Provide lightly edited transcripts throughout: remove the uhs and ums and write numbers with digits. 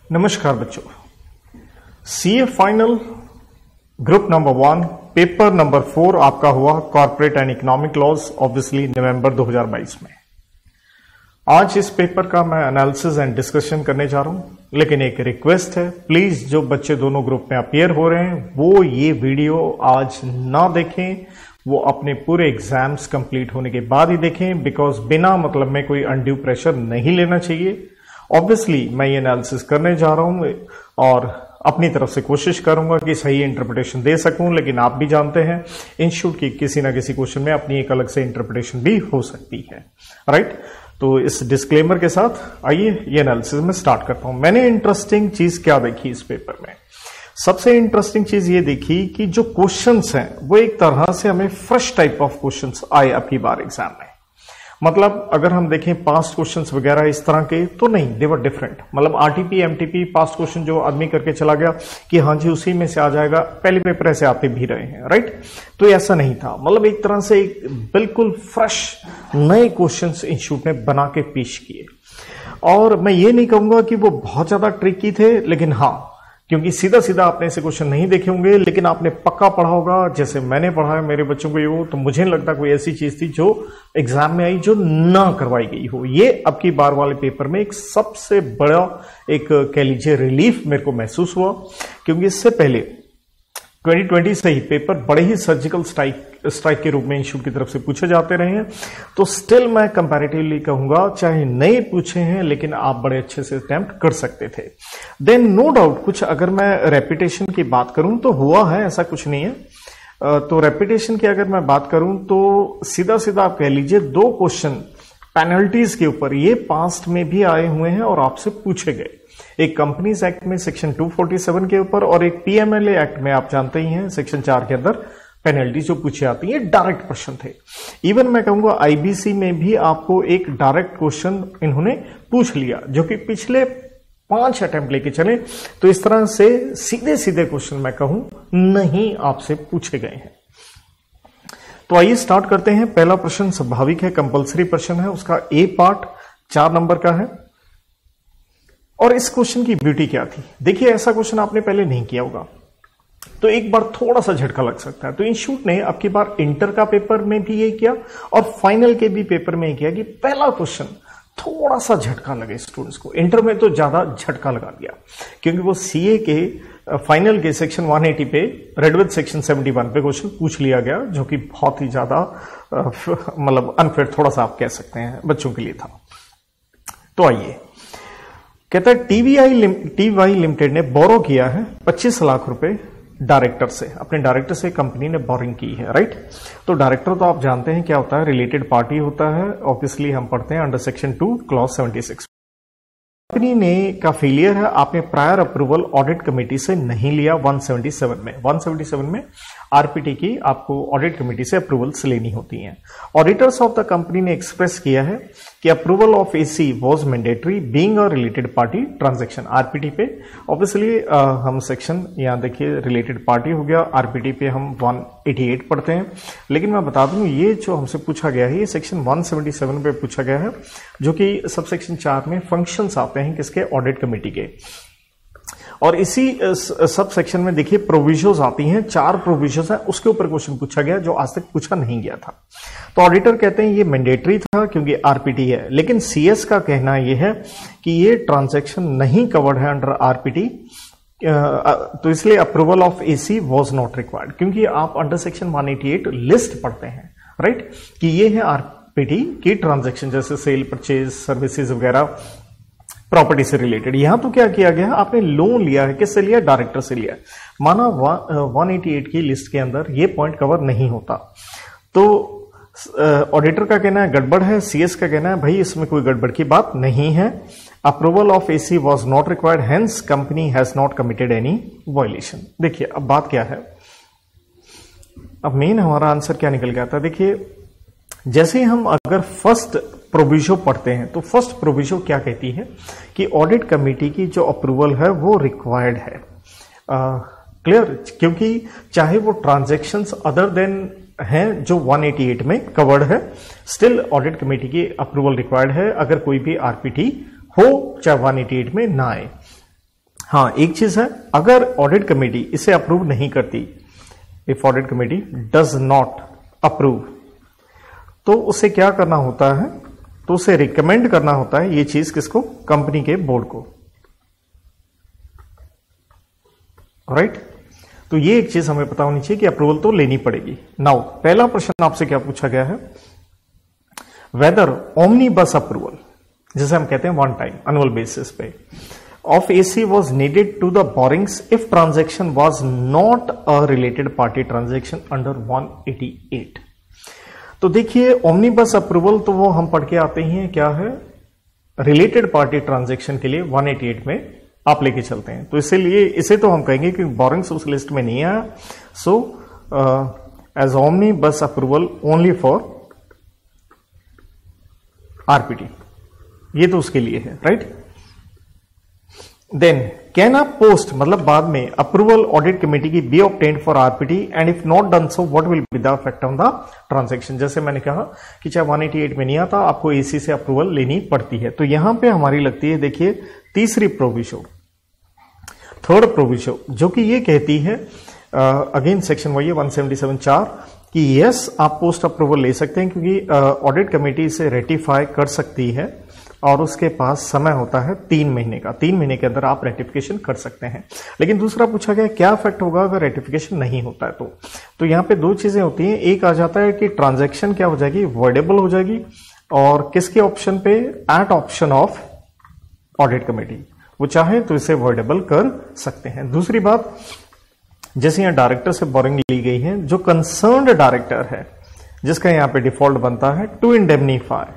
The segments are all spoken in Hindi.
नमस्कार बच्चों, CA final group number 1 paper number 4 आपका हुआ corporate and economic laws obviously November 2022 में। आज इस पेपर का मैं एनालिसिस एंड डिस्कशन करने जा रहा हूं, लेकिन एक रिक्वेस्ट है, प्लीज जो बच्चे दोनों ग्रुप में अपीयर हो रहे हैं वो ये वीडियो आज ना देखें, वो अपने पूरे एग्जाम्स कंप्लीट होने के बाद ही देखें, बिकॉज बिना मतलब में कोई अनड्यू प्रेशर नहीं लेना चाहिए। ऑब्वियसली मैं ये एनालिसिस करने जा रहा हूं और अपनी तरफ से कोशिश करूंगा कि सही इंटरप्रिटेशन दे सकूं, लेकिन आप भी जानते हैं इंस्टीट्यूट की किसी ना किसी क्वेश्चन में अपनी एक अलग से इंटरप्रिटेशन भी हो सकती है, राइट। तो इस डिस्क्लेमर के साथ आइए ये एनालिसिस में स्टार्ट करता हूं। मैंने इंटरेस्टिंग चीज क्या देखी इस पेपर में? सबसे इंटरेस्टिंग चीज ये देखी कि जो क्वेश्चंस हैं वो एक तरह से हमें फ्रेश टाइप ऑफ क्वेश्चंस आए अब की बार एग्जाम में। मतलब अगर हम देखें पास्ट क्वेश्चंस वगैरह इस तरह के तो नहीं, दे वर डिफरेंट। मतलब आरटीपी एमटीपी पास्ट क्वेश्चन जो आदमी करके चला गया कि हाँ जी उसी में से आ जाएगा, पहले पेपर ऐसे आते भी रहे हैं, राइट। तो ऐसा नहीं था, मतलब एक तरह से एक बिल्कुल फ्रेश नए क्वेश्चंस इंस्टीट्यूट ने बना के पेश किए। और मैं ये नहीं कहूंगा कि वो बहुत ज्यादा ट्रिकी थे, लेकिन हाँ, क्योंकि सीधा सीधा आपने ऐसे क्वेश्चन नहीं देखे होंगे, लेकिन आपने पक्का पढ़ा होगा जैसे मैंने पढ़ा है मेरे बच्चों को। ये तो मुझे नहीं लगता कोई ऐसी चीज थी जो एग्जाम में आई जो ना करवाई गई हो। ये अब की बार वाले पेपर में एक सबसे बड़ा एक कह लीजिए रिलीफ मेरे को महसूस हुआ, क्योंकि इससे पहले 2020 से ही पेपर बड़े ही सर्जिकल स्ट्राइक के रूप में इंस्टीट्यूट की तरफ से पूछे जाते रहे हैं। तो स्टिल मैं कंपैरेटिवली कहूंगा चाहे नए पूछे हैं, लेकिन आप बड़े अच्छे से अटेम्प्ट कर सकते थे। देन नो डाउट कुछ अगर मैं रेपिटेशन की बात करूं तो हुआ है, ऐसा कुछ नहीं है। तो रेपिटेशन की अगर मैं बात करूं तो सीधा सीधा आप कह लीजिए 2 क्वेश्चन पेनल्टीज के ऊपर ये पास्ट में भी आए हुए हैं और आपसे पूछे गए। एक कंपनीज एक्ट में सेक्शन 247 के ऊपर और एक पीएमएलए एक्ट में आप जानते ही हैं सेक्शन 4 के अंदर पेनल्टी जो पूछी आती है, डायरेक्ट क्वेश्चन थे। इवन मैं कहूंगा आईबीसी में भी आपको एक डायरेक्ट क्वेश्चन इन्होंने पूछ लिया, जो कि पिछले 5 अटेम्प्ट लेके चले। तो इस तरह से सीधे सीधे क्वेश्चन मैं कहूं नहीं आपसे पूछे गए हैं। तो आइए स्टार्ट करते हैं। पहला प्रश्न स्वाभाविक है, कंपल्सरी प्रश्न है, उसका ए पार्ट 4 नंबर का है। और इस क्वेश्चन की ब्यूटी क्या थी? देखिए, ऐसा क्वेश्चन आपने पहले नहीं किया होगा तो एक बार थोड़ा सा झटका लग सकता है। तो इंस्टीट्यूट ने अब की बार इंटर का पेपर में भी ये किया और फाइनल के भी पेपर में ये किया कि पहला क्वेश्चन थोड़ा सा झटका लगे स्टूडेंट्स को। इंटर में तो ज्यादा झटका लगा दिया, क्योंकि वो सीए के फाइनल के सेक्शन 180 पे रेड विद सेक्शन 71 पे क्वेश्चन पूछ लिया गया, जो कि बहुत ही ज्यादा मतलब अनफेयर थोड़ा सा आप कह सकते हैं बच्चों के लिए था। तो आइए, कहता है टीवाई लिमिटेड ने बोरो किया है 25 लाख रुपए डायरेक्टर से, अपने डायरेक्टर से कंपनी ने बोरिंग की है, राइट। तो डायरेक्टर तो आप जानते हैं क्या होता है, रिलेटेड पार्टी होता है। ऑब्वियसली हम पढ़ते हैं अंडर सेक्शन 2 क्लॉज 76। कंपनी ने का फेलियर है, आपने प्रायर अप्रूवल ऑडिट कमेटी से नहीं लिया। 177 में आरपीटी की आपको ऑडिट कमेटी से अप्रूवल्स लेनी होती हैं। ऑडिटर्स ऑफ द कंपनी ने एक्सप्रेस किया है कि approval of AC was mandatory being a related party transaction. RPT पे ऑब्वियसली हम सेक्शन यहां देखिए रिलेटेड पार्टी हो गया, आरपीटी पे हम 188 पढ़ते हैं। लेकिन मैं बता दूं ये जो हमसे पूछा गया है ये सेक्शन 177 पे पूछा गया है, जो कि सब सेक्शन 4 में फंक्शंस आते हैं किसके, ऑडिट कमेटी के। और इसी सब सेक्शन में देखिए प्रोविजंस आती हैं, 4 प्रोविजंस है, उसके ऊपर क्वेश्चन पूछा गया जो आज तक पूछा नहीं गया था। तो ऑडिटर कहते हैं ये मैंडेटरी था क्योंकि आरपीटी है, लेकिन सीएस का कहना यह है कि ये ट्रांजैक्शन नहीं कवर्ड है अंडर आरपीटी, तो इसलिए approval of AC was not required. क्योंकि आप अंडर सेक्शन 188 लिस्ट पढ़ते हैं, राइट, कि ये है आरपीटी की ट्रांजैक्शन, जैसे सेल परचेज सर्विसेज वगैरह प्रॉपर्टी से रिलेटेड। यहां तो क्या किया गया, आपने लोन लिया है, किससे लिया, डायरेक्टर से लिया। माना 188 की लिस्ट के अंदर ये पॉइंट कवर नहीं होता, तो ऑडिटर का कहना है गड़बड़ है, सीएस का कहना है भाई इसमें कोई गड़बड़ की बात नहीं है। Approval of AC was not required, hence company has not committed any violation. देखिए अब बात क्या है, अब मेन हमारा आंसर क्या निकल गया था। देखिए, जैसे हम अगर फर्स्ट प्रोविजो पढ़ते हैं तो फर्स्ट प्रोविजो क्या कहती है कि ऑडिट कमेटी की जो अप्रूवल है वो रिक्वायर्ड है। क्लियर, क्योंकि चाहे वो ट्रांजैक्शंस अदर देन हैं जो 188 में कवर्ड है, स्टिल ऑडिट कमेटी की अप्रूवल रिक्वायर्ड है अगर कोई भी आरपीटी हो चाहे 188 में ना आए। हाँ, एक चीज है, अगर ऑडिट कमेटी इसे अप्रूव नहीं करती, if audit committee does not approve, तो उसे क्या करना होता है, तो उसे रिकमेंड करना होता है ये चीज किसको, कंपनी के बोर्ड को, राइट। तो ये एक चीज हमें पता होनी चाहिए कि अप्रूवल तो लेनी पड़ेगी। नाउ पहला प्रश्न आपसे क्या पूछा गया है, वेदर ओमनीबस अप्रूवल, जैसे हम कहते हैं वन टाइम एनुअल बेसिस पे, of AC was needed to the borrowings if transaction was not a related party transaction under 188। तो देखिए ओमनीबस अप्रूवल तो वो हम पढ़ के आते ही हैं, क्या है, रिलेटेड पार्टी ट्रांजैक्शन के लिए 188 में आप लेके चलते हैं। तो इसीलिए इसे तो हम कहेंगे कि बोरिंग्स उस लिस्ट में नहीं आया, so as omnibus approval only for RPT, ये तो उसके लिए है, right. Then can a post, मतलब बाद में अप्रूवल ऑडिट कमेटी की be obtained for RPT and if not done so what will be the effect on the transaction. जैसे मैंने कहा कि चाहे 188 में नहीं आता, आपको एसी से अप्रूवल लेनी पड़ती है। तो यहां पे हमारी लगती है, देखिए तीसरी प्रोविजो, थर्ड प्रोविजो, जो कि ये कहती है अगेन सेक्शन वही है 177(4) कि यस आप पोस्ट अप्रूवल ले सकते हैं, क्योंकि ऑडिट कमेटी इसे रेटिफाई कर सकती है और उसके पास समय होता है 3 महीने का, 3 महीने के अंदर आप रेटिफिकेशन कर सकते हैं। लेकिन दूसरा पूछा गया क्या इफेक्ट होगा अगर रेटिफिकेशन नहीं होता है, तो यहां पे दो चीजें होती हैं, एक आ जाता है कि ट्रांजैक्शन क्या हो जाएगी, वॉइडेबल हो जाएगी, और किसके ऑप्शन पे, at option of audit committee, वो चाहे तो इसे वॉइडेबल कर सकते हैं। दूसरी बात, जैसे यहां डायरेक्टर से बोरिंग ली गई है, जो कंसर्न्ड डायरेक्टर है जिसका यहां पे डिफॉल्ट बनता है टू इंडेमनीफाई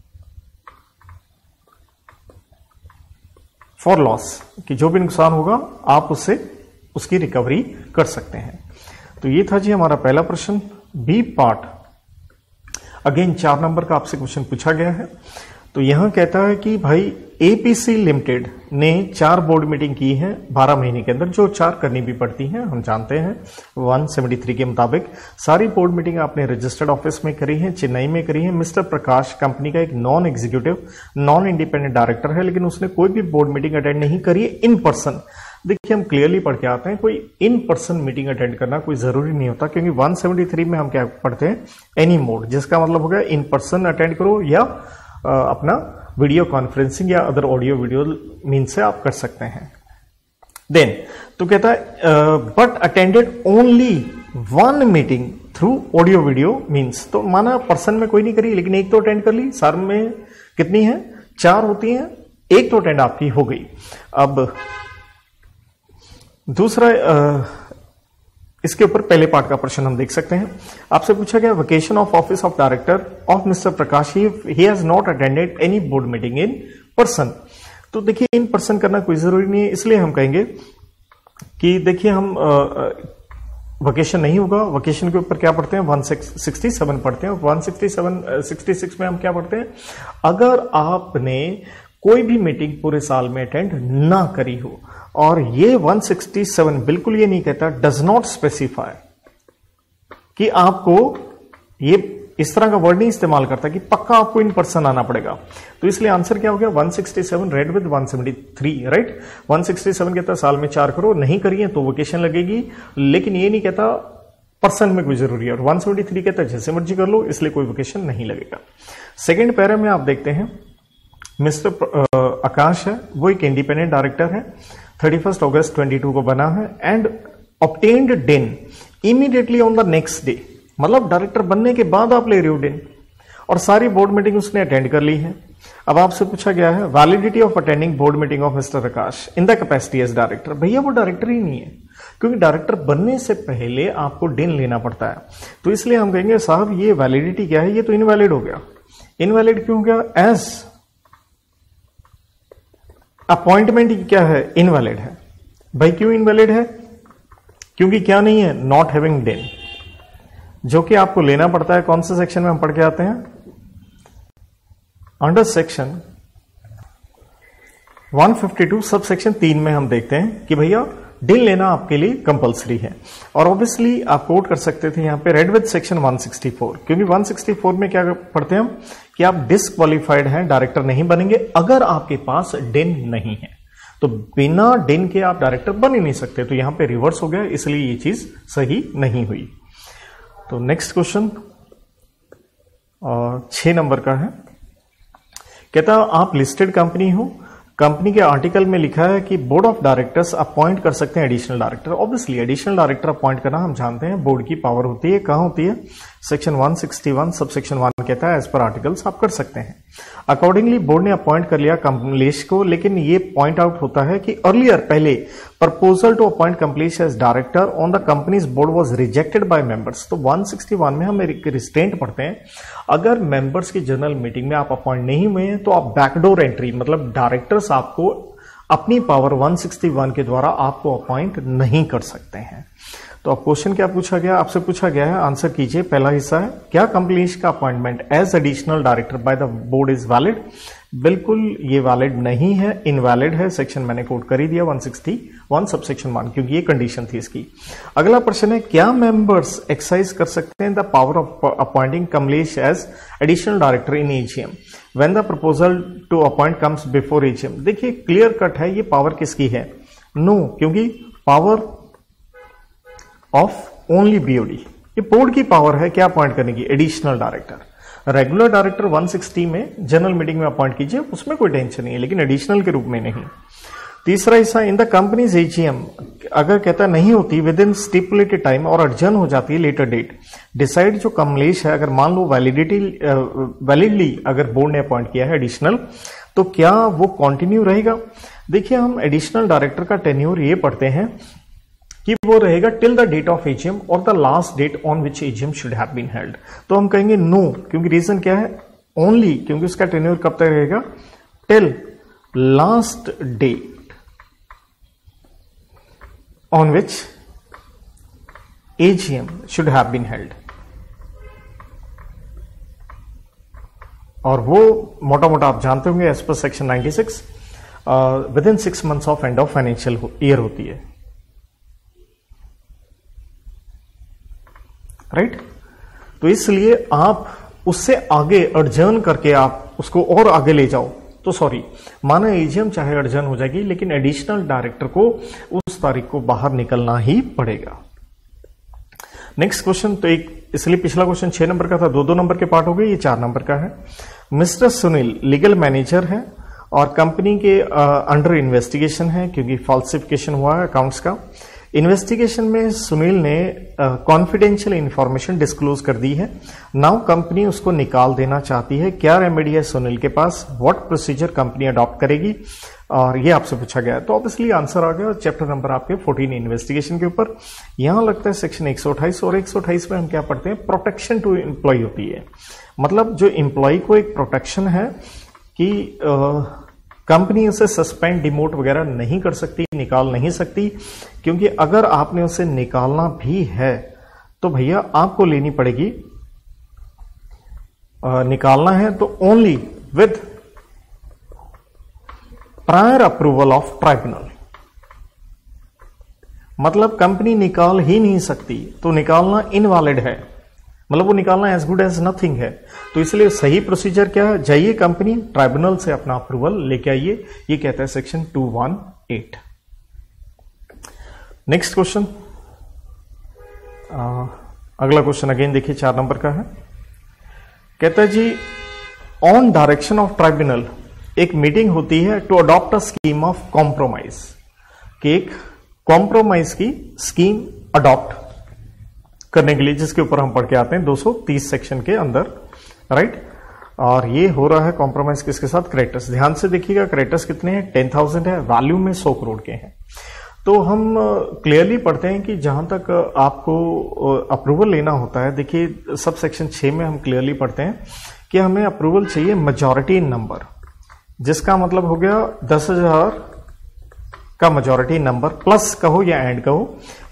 फॉर लॉस, कि जो भी नुकसान होगा आप उससे उसकी रिकवरी कर सकते हैं। तो ये था जी हमारा पहला प्रश्न। बी पार्ट, अगेन 4 नंबर का आपसे क्वेश्चन पूछा गया है। तो यहां कहता है कि भाई एपीसी लिमिटेड ने 4 बोर्ड मीटिंग की है 12 महीने के अंदर, जो 4 करनी भी पड़ती हैं, हम जानते हैं 173 के मुताबिक। सारी बोर्ड मीटिंग आपने रजिस्टर्ड ऑफिस में करी है, चेन्नई में करी है। मिस्टर प्रकाश कंपनी का एक non executive, non independent director है, लेकिन उसने कोई भी बोर्ड मीटिंग अटेंड नहीं करी है इन पर्सन। देखिए हम क्लियरली पढ़ के आते हैं, कोई इन पर्सन मीटिंग अटेंड करना कोई जरूरी नहीं होता, क्योंकि 173 में हम क्या पढ़ते हैं, एनी मोड, जिसका मतलब हो गया इन पर्सन अटेंड करो या अपना वीडियो कॉन्फ्रेंसिंग या अदर ऑडियो वीडियो मीन से आप कर सकते हैं। देन तो कहता है but attended only 1 meeting through audio video means, तो माना पर्सन में कोई नहीं करी, लेकिन एक तो अटेंड कर ली। सार में कितनी है, 4 होती हैं, एक तो अटेंड आपकी हो गई। अब दूसरा इसके ऊपर पहले पार्ट का प्रश्न हम देख सकते हैं। आपसे पूछा गया vacation of office of director of mister Prakash, he has not attended any board meeting in person. तो देखिए इन पर्सन करना कोई जरूरी नहीं है, इसलिए हम कहेंगे कि देखिए हम वेकेशन नहीं होगा। वेकेशन के ऊपर क्या पढ़ते हैं, 167 पढ़ते हैं, और 167-66 में हम क्या पढ़ते हैं, अगर आपने कोई भी मीटिंग पूरे साल में अटेंड ना करी हो। और ये 167 बिल्कुल ये नहीं कहता, डज नॉट स्पेसिफाई, कि आपको ये इस तरह का वर्ड नहीं इस्तेमाल करता कि पक्का आपको इन पर्सन आना पड़ेगा। तो इसलिए आंसर क्या हो गया, 167 रेड विद 173, राइट। 167 कहता साल में 4 करो, नहीं करिए तो वेकेशन लगेगी, लेकिन ये नहीं कहता पर्सन में कोई जरूरी है। और 173 कहता जैसे मर्जी कर लो, इसलिए कोई वेकेशन नहीं लगेगा। सेकेंड पैरा में आप देखते हैं मिस्टर आकाश है, वो एक इंडिपेंडेंट डायरेक्टर है, 31 अगस्त 22 को बना है, and obtained DIN immediately on the next day, मतलब डायरेक्टर बनने के बाद आप ले रहे हो डिन, और सारी बोर्ड मीटिंग उसने अटेंड कर ली है। अब आपसे पूछा गया है validity of attending board meeting of mister Akash in the capacity as director. भैया वो डायरेक्टर ही नहीं है, क्योंकि डायरेक्टर बनने से पहले आपको डिन लेना पड़ता है। तो इसलिए हम कहेंगे साहब ये वैलिडिटी क्या है, ये तो इनवैलिड हो गया। इनवैलिड क्यों हो गया, एज अपॉइंटमेंट क्या है, इनवैलिड है। भाई क्यों इनवैलिड है, क्योंकि क्या नहीं है, नॉट हैविंग डिन, जो कि आपको लेना पड़ता है। कौन से सेक्शन में हम पढ़ के आते हैं, अंडर सेक्शन 152 सब सेक्शन 3 में हम देखते हैं कि भैया डिन लेना आपके लिए कंपलसरी है। और ऑब्वियसली आप कोट कर सकते थे यहां पे रेड विद सेक्शन 164, क्योंकि 164 में क्या पढ़ते हैं हम कि आप डिस्क्वालिफाइड हैं, डायरेक्टर नहीं बनेंगे अगर आपके पास डिन नहीं है। तो बिना डिन के आप डायरेक्टर बन ही नहीं सकते, तो यहां पे रिवर्स हो गया, इसलिए ये चीज सही नहीं हुई। तो नेक्स्ट क्वेश्चन 6 नंबर का है। कहता आप लिस्टेड कंपनी हो, कंपनी के आर्टिकल में लिखा है कि बोर्ड ऑफ डायरेक्टर्स अपॉइंट कर सकते हैं additional director. Obviously additional director appoint करना हम जानते हैं बोर्ड की पावर होती है, कहां होती है, सेक्शन 161 सब सेक्शन 1 कहता है एज पर आर्टिकल्स आप कर सकते हैं। अकॉर्डिंगली बोर्ड ने अपॉइंट कर लिया कमलेश को, लेकिन ये पॉइंट आउट होता है कि अर्लियर पहले proposal to appoint Kamlesh as director on the company's board was rejected by members. तो 161 में हम एक रिस्ट्रेंट पढ़ते हैं, अगर मेंबर्स की जनरल मीटिंग में आप अपॉइंट नहीं हुए हैं तो आप बैकडोर एंट्री, मतलब डायरेक्टर्स आपको अपनी पावर 161 के द्वारा आपको अपॉइंट नहीं कर सकते हैं। तो अब क्वेश्चन क्या पूछा गया, आपसे पूछा गया है, आंसर कीजिए। पहला हिस्सा है, क्या कमलेश का appointment as additional director by the board is valid? बिल्कुल ये वैलिड नहीं है, इनवैलिड है। सेक्शन मैंने कोट कर ही दिया 161 सब सेक्शन 1, क्योंकि ये कंडीशन थी इसकी। अगला प्रश्न है, क्या मेंबर्स एक्सरसाइज कर सकते हैं the power of appointing Kamlesh as additional director in AGM when the proposal to appoint comes before AGM? देखिए क्लियर कट है, ये पावर किसकी है? नो, क्योंकि पावर ऑफ ओनली बीओडी, ये बोर्ड की पावर है क्या अपॉइंट करने की? Additional director. रेगुलर डायरेक्टर 160 में जनरल मीटिंग में अपॉइंट कीजिए, उसमें कोई टेंशन नहीं है, लेकिन एडिशनल के रूप में नहीं। तीसरा हिस्सा, इन द कंपनीज एजीएम अगर कहता नहीं होती विद इन स्टिपुलेटेड टाइम और अर्जन हो जाती है लेटर डेट, डिसाइड जो कमलेश है, अगर मान लो वैलिडली अगर बोर्ड ने अपॉइंट किया है एडिशनल, तो क्या वो कंटिन्यू रहेगा? देखिए हम एडिशनल डायरेक्टर का टेन्योर ये पढ़ते हैं कि वो रहेगा till the date of AGM और the last date on which AGM should have been held. तो हम कहेंगे नो, क्योंकि रीजन क्या है? ओनली, क्योंकि उसका टेन्योर कब तक रहेगा? Till last date on which AGM should have been held. और वो मोटा मोटा आप जानते होंगे as per section 96 within 6 months of end of financial year होती है, राइट? तो इसलिए आप उससे आगे अर्जन करके आप उसको और आगे ले जाओ तो सॉरी, माना एजीएम चाहे अर्जन हो जाएगी, लेकिन एडिशनल डायरेक्टर को उस तारीख को बाहर निकलना ही पड़ेगा। नेक्स्ट क्वेश्चन, तो एक इसलिए पिछला क्वेश्चन 6 नंबर का था, 2 नंबर के पार्ट हो गए, ये 4 नंबर का है। मिस्टर सुनील लीगल मैनेजर है और कंपनी के अंडर इन्वेस्टिगेशन है, क्योंकि फॉल्सिफिकेशन हुआ है अकाउंट्स का। इन्वेस्टिगेशन में सुनील ने कॉन्फिडेंशियल इंफॉर्मेशन डिस्क्लोज कर दी है। नाउ कंपनी उसको निकाल देना चाहती है, क्या रेमेडी है सुनील के पास? व्हाट प्रोसीजर कंपनी अडॉप्ट करेगी? और ये आपसे पूछा गया है, तो ऑब्वियसली आंसर आ गया। चैप्टर नंबर आपके 14 इन्वेस्टिगेशन के ऊपर। यहां लगता है सेक्शन 128 और 128 में हम क्या पढ़ते हैं? प्रोटेक्शन टू एम्प्लॉय होती है, मतलब जो एम्प्लॉय को एक प्रोटेक्शन है कि कंपनी उसे सस्पेंड डिमोट वगैरह नहीं कर सकती, निकाल नहीं सकती, क्योंकि अगर आपने उसे निकालना भी है तो भैया आपको लेनी पड़ेगी, निकालना है तो only with prior approval of tribunal. मतलब कंपनी निकाल ही नहीं सकती, तो निकालना इनवैलिड है, मतलब वो निकालना एज गुड एज नथिंग है। तो इसलिए सही प्रोसीजर क्या है? जाइए कंपनी ट्राइब्यूनल से अपना अप्रूवल लेके आइए, ये कहता है सेक्शन 218। नेक्स्ट क्वेश्चन, अगला क्वेश्चन अगेन देखिए 4 नंबर का है। कहता है जी ऑन डायरेक्शन ऑफ ट्राइब्यूनल एक मीटिंग होती है to adopt a scheme of compromise, कि एक कॉम्प्रोमाइज की स्कीम अडॉप्ट करने के लिए, जिसके ऊपर हम पढ़ के आते हैं 230 सेक्शन के अंदर, राइट? और ये हो रहा है कॉम्प्रोमाइज किसके साथ? क्रेडिटर्स। ध्यान से देखिएगा, क्रेडिटर्स कितने हैं? 10,000 है, वैल्यू में 100 करोड़ के हैं। तो हम क्लियरली पढ़ते हैं कि जहां तक आपको अप्रूवल लेना होता है, देखिए सब सेक्शन 6 में हम क्लियरली पढ़ते हैं कि हमें अप्रूवल चाहिए मेजॉरिटी इन नंबर, जिसका मतलब हो गया 10,000 का मेजॉरिटी नंबर प्लस कहो या एंड कहो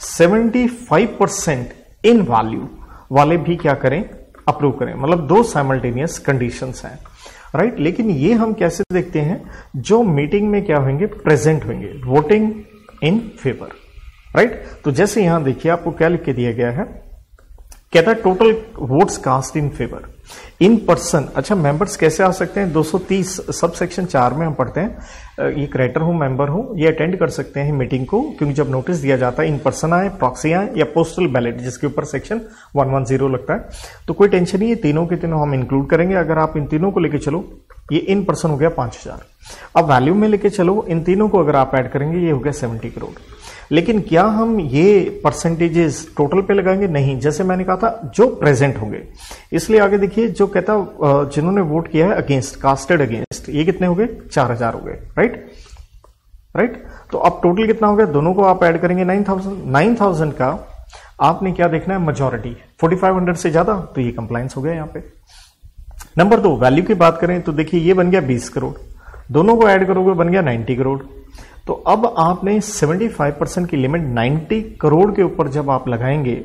75% इन वैल्यू वाले भी क्या करें? अप्रूव करें। मतलब 2 साइमल्टेनियस कंडीशंस हैं, राइट? लेकिन ये हम कैसे देखते हैं? जो मीटिंग में क्या होंगे? प्रेजेंट होंगे, वोटिंग इन फेवर, राइट? तो जैसे यहां देखिए आपको क्या लिख के दिया गया है कहता है total votes cast in favour in person. अच्छा, मेंबर्स कैसे आ सकते हैं? 230 सब सेक्शन 4 में हम पढ़ते हैं, ये क्रिएटर हूं, मेंबर हूं, ये अटेंड कर सकते हैं मीटिंग को, क्योंकि जब नोटिस दिया जाता है इन पर्सन आए, प्रॉक्सी आए या पोस्टल बैलेट जिसके ऊपर सेक्शन 110 लगता है। तो कोई टेंशन नहीं, ये तीनों के तीनों हम इंक्लूड करेंगे। अगर आप इन तीनों को लेके चलो, ये इन पर्सन हो गया 5000। अब वैल्यू में लेके चलो, इन तीनों को अगर आप ऐड करेंगे ये हो गया 70 करोड़। लेकिन क्या हम ये परसेंटेजेस टोटल पे लगाएंगे? नहीं, जैसे मैंने कहा था जो प्रेजेंट होंगे। इसलिए आगे देखिए, जो कहता जिन्होंने वोट किया है अगेंस्ट, कास्टेड अगेंस्ट, ये कितने हो गए? 4000 हो गए, राइट। तो अब टोटल कितना हो गया? दोनों को आप ऐड करेंगे 9000। 9000 का आपने क्या देखना है? मेजॉरिटी 4500 से ज्यादा, तो ये कंप्लायंस हो गया यहाँ पे। नंबर 2, वैल्यू की बात करें तो देखिए ये बन गया 20 करोड़, दोनों को ऐड करोगे बन गया 90 करोड़। तो अब आपने 75% की लिमिट 90 करोड़ के ऊपर जब आप लगाएंगे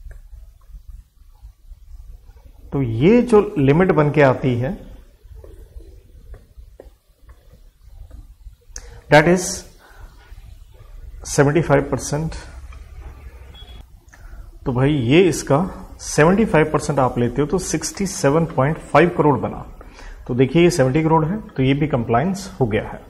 तो ये जो लिमिट बन के आती है दैट इज 75%। तो भाई ये इसका 75% आप लेते हो तो 67.5 करोड़ बना। तो देखिए ये 70 करोड़ है, तो ये भी कंप्लायंस हो गया है।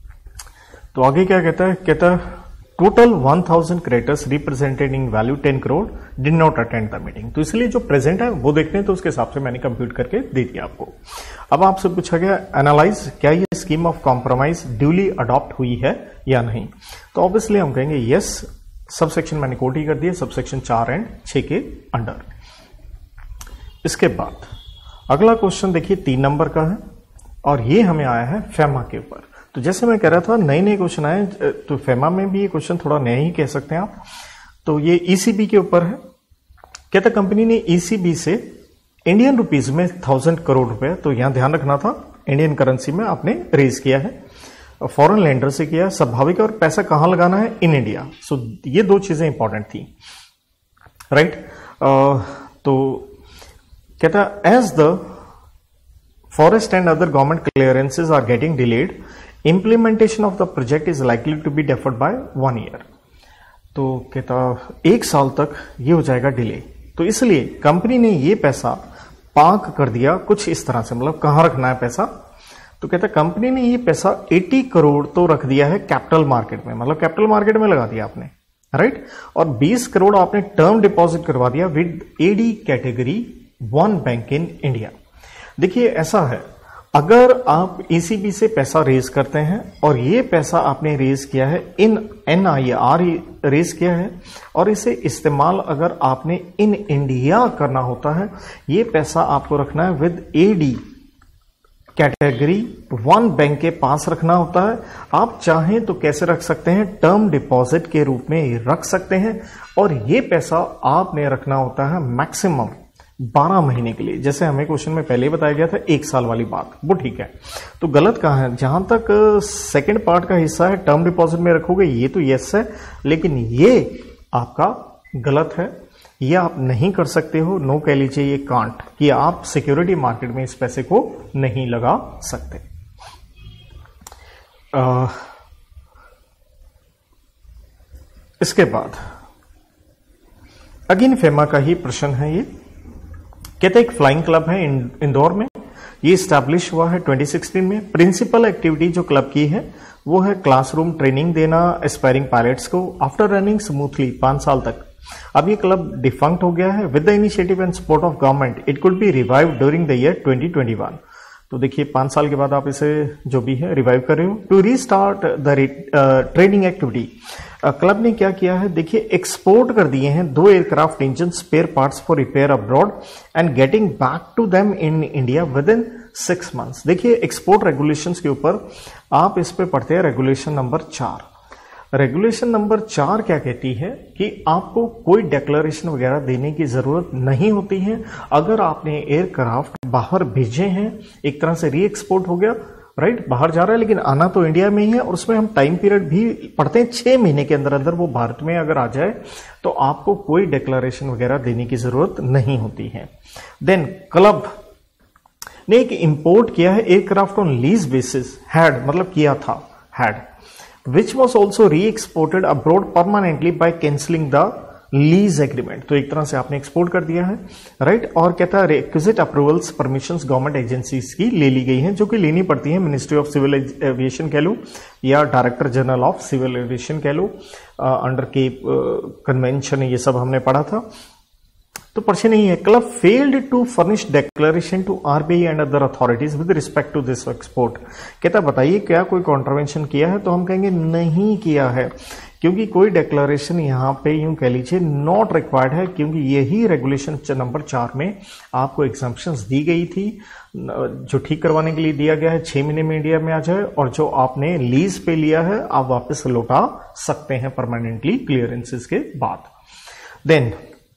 तो आगे क्या कहता है? कहता है total 1000 creditors represented in value 10 crore did not attend the meeting. तो इसलिए जो प्रेजेंट है वो देखते हैं, तो उसके हिसाब से मैंने कंप्यूट करके दे दिया आपको। अब आपसे पूछा गया एनालाइज, क्या ये scheme of compromise duly adopt हुई है या नहीं? तो ऑब्वियसली हम कहेंगे यस। सबसेक्शन मैंने कोट ही कर दिया, सबसेक्शन 4 एंड 6 के अंडर। इसके बाद अगला क्वेश्चन देखिए 3 नंबर का है, और ये हमें आया है फेमा के ऊपर। तो जैसे मैं कह रहा था नए नए क्वेश्चन आए, तो फेमा में भी ये क्वेश्चन थोड़ा नया ही कह सकते हैं आप। तो ये ईसीबी के ऊपर है। कहता कंपनी ने ईसीबी से इंडियन रुपीज में 1000 करोड़ रुपए, तो यहां ध्यान रखना था इंडियन करेंसी में आपने रेज किया है, फॉरेन लैंडर से किया है, स्वाभाविक, और पैसा कहां लगाना है? In India. सो ये 2 चीजें इंपॉर्टेंट थी, राइट। तो कहता as the forest and other government clearances are getting delayed, implementation of the project is likely to be deferred by 1 year। तो कहता 1 साल तक ये हो जाएगा डिले। तो इसलिए कंपनी ने ये पैसा पार्क कर दिया कुछ इस तरह से, मतलब कहां रखना है पैसा? तो कहता कंपनी ने ये पैसा 80 करोड़ तो रख दिया है कैपिटल मार्केट में, मतलब कैपिटल मार्केट में लगा दिया आपने, राइट। और 20 करोड़ आपने टर्म डिपॉजिट करवा दिया with AD category 1 bank in India. देखिए ऐसा है, अगर आप ईसीबी से पैसा रेज करते हैं और ये पैसा आपने रेज किया है इन NIR रेज किया है, और इसे इस्तेमाल अगर आपने इन इंडिया करना होता है, ये पैसा आपको रखना है विद AD कैटेगरी 1 बैंक के पास रखना होता है। आप चाहें तो कैसे रख सकते हैं? टर्म डिपॉजिट के रूप में रख सकते हैं, और ये पैसा आपने रखना होता है मैक्सिमम 12 महीने के लिए। जैसे हमें क्वेश्चन में पहले ही बताया गया था 1 साल वाली बात, वो ठीक है। तो गलत कहां है? जहां तक सेकंड पार्ट का हिस्सा है टर्म डिपॉजिट में रखोगे, ये तो यस है, लेकिन ये आपका गलत है, ये आप नहीं कर सकते हो। नो कह लीजिए, ये कांट, कि आप सिक्योरिटी मार्केट में इस पैसे को नहीं लगा सकते। इसके बाद अगेन फेमा का ही प्रश्न है ये। कहते एक फ्लाइंग क्लब है इंदौर में, ये स्टैब्लिश हुआ है 2016 में। प्रिंसिपल एक्टिविटी जो क्लब की है वो है क्लासरूम ट्रेनिंग देना एस्पायरिंग पायलट्स को आफ्टर रनिंग स्मूथली 5 साल तक। अब ये क्लब डिफंक्ट हो गया है। With the initiative and support of government it could be revived during the year 2021। तो देखिए 5 साल के बाद आप इसे जो भी है रिवाइव कर रहे हो। To restart the training activity, club ने क्या किया है? देखिए एक्सपोर्ट कर दिए हैं 2 aircraft engine spare parts for repair abroad and getting back to them in India within 6 months. देखिए एक्सपोर्ट रेगुलेशंस के ऊपर आप इस पे पढ़ते हैं रेगुलेशन नंबर 4। रेगुलेशन नंबर 4 क्या कहती है कि आपको कोई डिक्लेरेशन वगैरह देने की जरूरत नहीं होती है अगर आपने एयरक्राफ्ट बाहर भेजे हैं, एक तरह से री एक्सपोर्ट हो गया, राइट। बाहर जा रहा है लेकिन आना तो इंडिया में ही है, और उसमें हम टाइम पीरियड भी पढ़ते हैं 6 महीने के अंदर अंदर वो भारत में अगर आ जाए तो आपको कोई डिक्लेरेशन वगैरह देने की जरूरत नहीं होती है। देन क्लब ने एक इंपोर्ट किया है aircraft on lease basis, had मतलब किया था, had which was also re-exported abroad permanently by cancelling the lease agreement, तो एक तरह से आपने एक्सपोर्ट कर दिया है, राइट। और कहता है requisite approvals permissions government agencies की ले ली गई हैं, जो कि लेनी पड़ती है मिनिस्ट्री ऑफ सिविल एविएशन कह लो या director general of civil aviation कह लो, अंडर के कन्वेंशन, ये सब हमने पढ़ा था। तो प्रश्न नहीं है, club failed to furnish declaration to RBI and other authorities with respect to this export. कहता बताइए क्या कोई कॉन्ट्रवेंशन किया है, तो हम कहेंगे नहीं किया है, क्योंकि कोई डिक्लेरेशन यहां पे यूं कह लीजिए नॉट रिक्वायर्ड है, क्योंकि यही रेगुलेशन नंबर 4 में आपको एग्जम्पशंस दी गई थी, जो ठीक करवाने के लिए दिया गया है 6 महीने में इंडिया में आ जाए, और जो आपने लीज पे लिया है आप वापस लौटा सकते हैं परमानेंटली क्लियरेंसेस के बाद। देन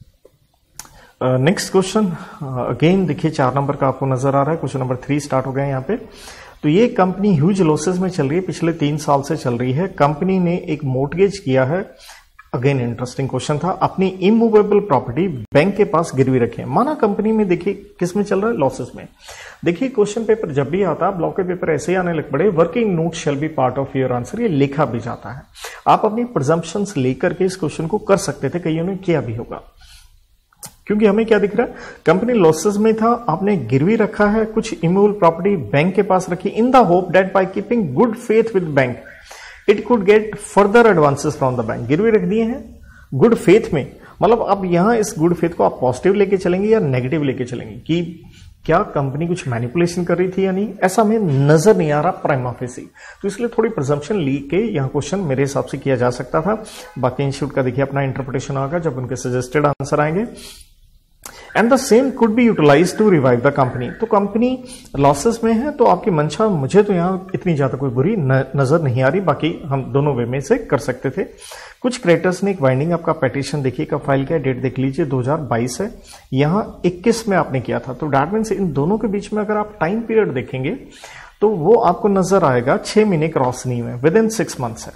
नेक्स्ट क्वेश्चन अगेन देखिए 4 नंबर का आपको नजर आ रहा है, क्वेश्चन नंबर 3 स्टार्ट हो गया है यहाँ पे। तो ये कंपनी ह्यूज लॉसेस में चल रही है, पिछले 3 साल से चल रही है। कंपनी ने एक मोर्टगेज किया है, अगेन इंटरेस्टिंग क्वेश्चन था, अपनी इमूवेबल प्रॉपर्टी बैंक के पास गिरवी रखे। माना कंपनी में देखिए किस में चल रहा है, लॉसेस में। देखिए क्वेश्चन पेपर जब भी आता है, ब्लॉक के पेपर ऐसे ही आने लग पड़े, working note shall be part of your answer, ये लिखा भी जाता है। आप अपनी प्रिजम्पशंस लेकर के इस क्वेश्चन को कर सकते थे, कईयों ने किया भी होगा, क्योंकि हमें क्या दिख रहा है, कंपनी लॉसेस में था, आपने गिरवी रखा है, कुछ इमूवेबल प्रॉपर्टी बैंक के पास रखी, in the hope that by keeping good faith with bank it could get further advances from the bank. गिरवी रख दिए हैं गुड फेथ में, मतलब अब यहां इस गुड फेथ को आप पॉजिटिव लेके चलेंगे या नेगेटिव लेके चलेंगे, कि क्या कंपनी कुछ मैनिपुलेशन कर रही थी या नहीं, ऐसा हमें नजर नहीं आ रहा प्राइमा फेसी। तो इसलिए थोड़ी प्रिजम्पशन ली के यहां क्वेश्चन मेरे हिसाब से किया जा सकता था। बाकी इंस्टीट्यूट का देखिए अपना इंटरप्रिटेशन होगा जब उनके सजेस्टेड आंसर आएंगे। And the same could be utilize to revive the company. तो कंपनी लॉसेस में है, तो आपकी मंशा मुझे तो यहां इतनी ज्यादा कोई बुरी नजर नहीं आ रही, बाकी हम दोनों वे में से कर सकते थे। कुछ क्रिएटर्स ने एक वाइंडिंग आपका पेटिशन देखिए कब फाइल किया, डेट देख लीजिए 2022 है, यहां 21 में आपने किया था। तो दैट मीन्स इन दोनों के बीच में अगर आप टाइम पीरियड देखेंगे तो वो आपको नजर आएगा 6 महीने क्रॉस नहीं हुए, विद इन 6 मंथ्स है,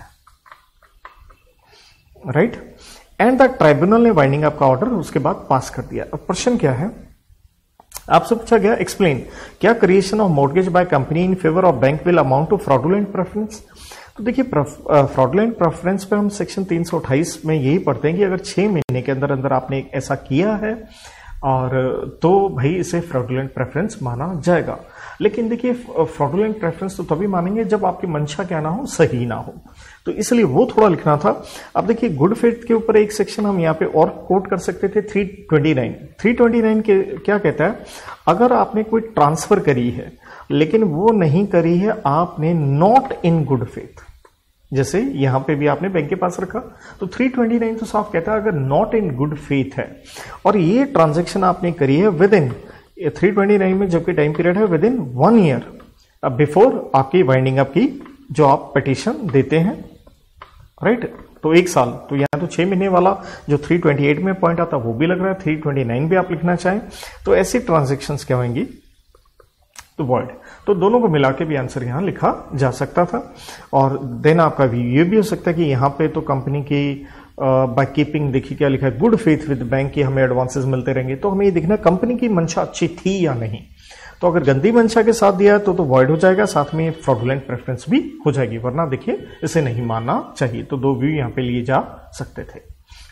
राइट। एंड द ट्राइब्यूनल ने वाइंडिंग आपका ऑर्डर उसके बाद पास कर दिया। अब प्रश्न क्या है, आपसे पूछा गया एक्सप्लेन क्या creation of mortgage by company in favour of bank will amount to fraudulent preference. तो देखिए फ्रॉडुलेंट प्रेफरेंस पे हम सेक्शन 328 में यही पढ़ते हैं कि अगर 6 महीने के अंदर अंदर आपने ऐसा किया है और तो भाई इसे फ्रॉडुलेंट प्रेफरेंस माना जाएगा। लेकिन देखिए फ्रॉडुलेंट प्रेफरेंस तो तभी मानेंगे जब आपकी मंशा क्या ना हो, सही ना हो, तो इसलिए वो थोड़ा लिखना था। अब देखिए गुड फेथ के ऊपर एक सेक्शन हम यहाँ पे और कोट कर सकते थे, 329 के क्या कहता है, अगर आपने कोई ट्रांसफर करी है लेकिन वो नहीं करी है आपने नॉट इन गुड फेथ, जैसे यहां पे भी आपने बैंक के पास रखा, तो 329 तो साफ कहता है अगर नॉट इन गुड फेथ है और ये ट्रांजैक्शन आपने करी है विद इन 329 में जबकि टाइम पीरियड है विद इन 1 ईयर अब बिफोर आपकी वाइंडिंग अप की जो आप पिटीशन देते हैं, राइट। तो 1 साल, तो यहां तो 6 महीने वाला जो 328 में पॉइंट आता वो भी लग रहा है, 329 भी आप लिखना चाहें तो ऐसी ट्रांजेक्शन्स क्या होंगी, तो वॉइड। तो दोनों को मिला के भी आंसर यहां लिखा जा सकता था। और देन आपका ये भी हो सकता है कि यहां पे तो कंपनी की बाय कीपिंग देखिए क्या लिखा है, गुड फेथ विद बैंक की हमें एडवांसेस मिलते रहेंगे, तो हमें ये देखना कंपनी की मंशा अच्छी थी या नहीं। तो अगर गंदी मंशा के साथ दिया है तो वॉइड हो जाएगा, साथ में फ्रॉडुलेंट प्रेफरेंस भी हो जाएगी, वरना देखिए इसे नहीं मानना चाहिए। तो 2 व्यू यहां पे लिए जा सकते थे।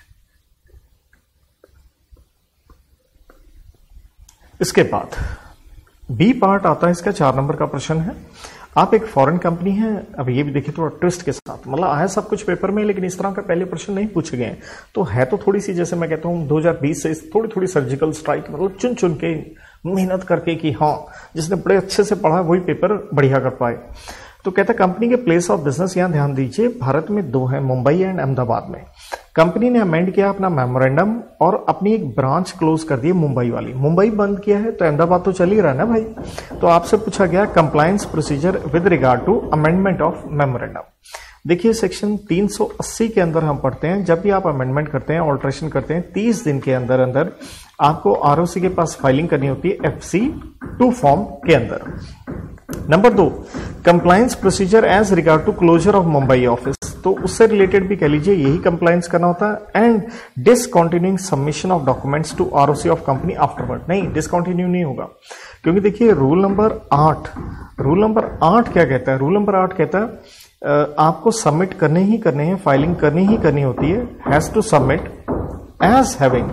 इसके बाद बी पार्ट आता है इसका, 4 नंबर का प्रश्न है। आप एक फॉरेन कंपनी है, अब ये भी देखिए थोड़ा ट्विस्ट के साथ, मतलब आया सब कुछ पेपर में लेकिन इस तरह का पहले प्रश्न नहीं पूछे गए, तो है तो थोड़ी सी जैसे मैं कहता हूं 2020 से थोड़ी सर्जिकल स्ट्राइक, मतलब चुन चुन के मेहनत करके कि हाँ जिसने बड़े अच्छे से पढ़ा वही पेपर बढ़िया कर पाए। तो कहता है कंपनी के प्लेस ऑफ बिजनेस, यहां ध्यान दीजिए भारत में 2 है, मुंबई एंड अहमदाबाद में। कंपनी ने अमेंड किया अपना मेमोरेंडम और अपनी एक ब्रांच क्लोज कर दी मुंबई वाली, मुंबई बंद किया है तो अहमदाबाद तो चल ही रहा है ना भाई। तो आपसे पूछा गया compliance procedure with regard to amendment of memorandum. देखिए सेक्शन 380 के अंदर हम पढ़ते हैं, जब भी आप अमेंडमेंट करते हैं, ऑल्ट्रेशन करते हैं, 30 दिन के अंदर अंदर आपको आरओसी के पास फाइलिंग करनी होती है FC2 फॉर्म के अंदर। Number 2 compliance procedure as regard to closure of Mumbai office, तो उससे रिलेटेड भी कह लीजिए यही कंप्लायंस करना होता है। And discontinuing submission of documents to ROC of company afterward, नहीं डिसकंटिन्यू नहीं होगा, क्योंकि देखिए रूल नंबर 8 क्या कहता है, रूल नंबर 8 कहता है आपको सबमिट करने ही करने हैं, फाइलिंग करनी ही करनी होती है, has to submit as having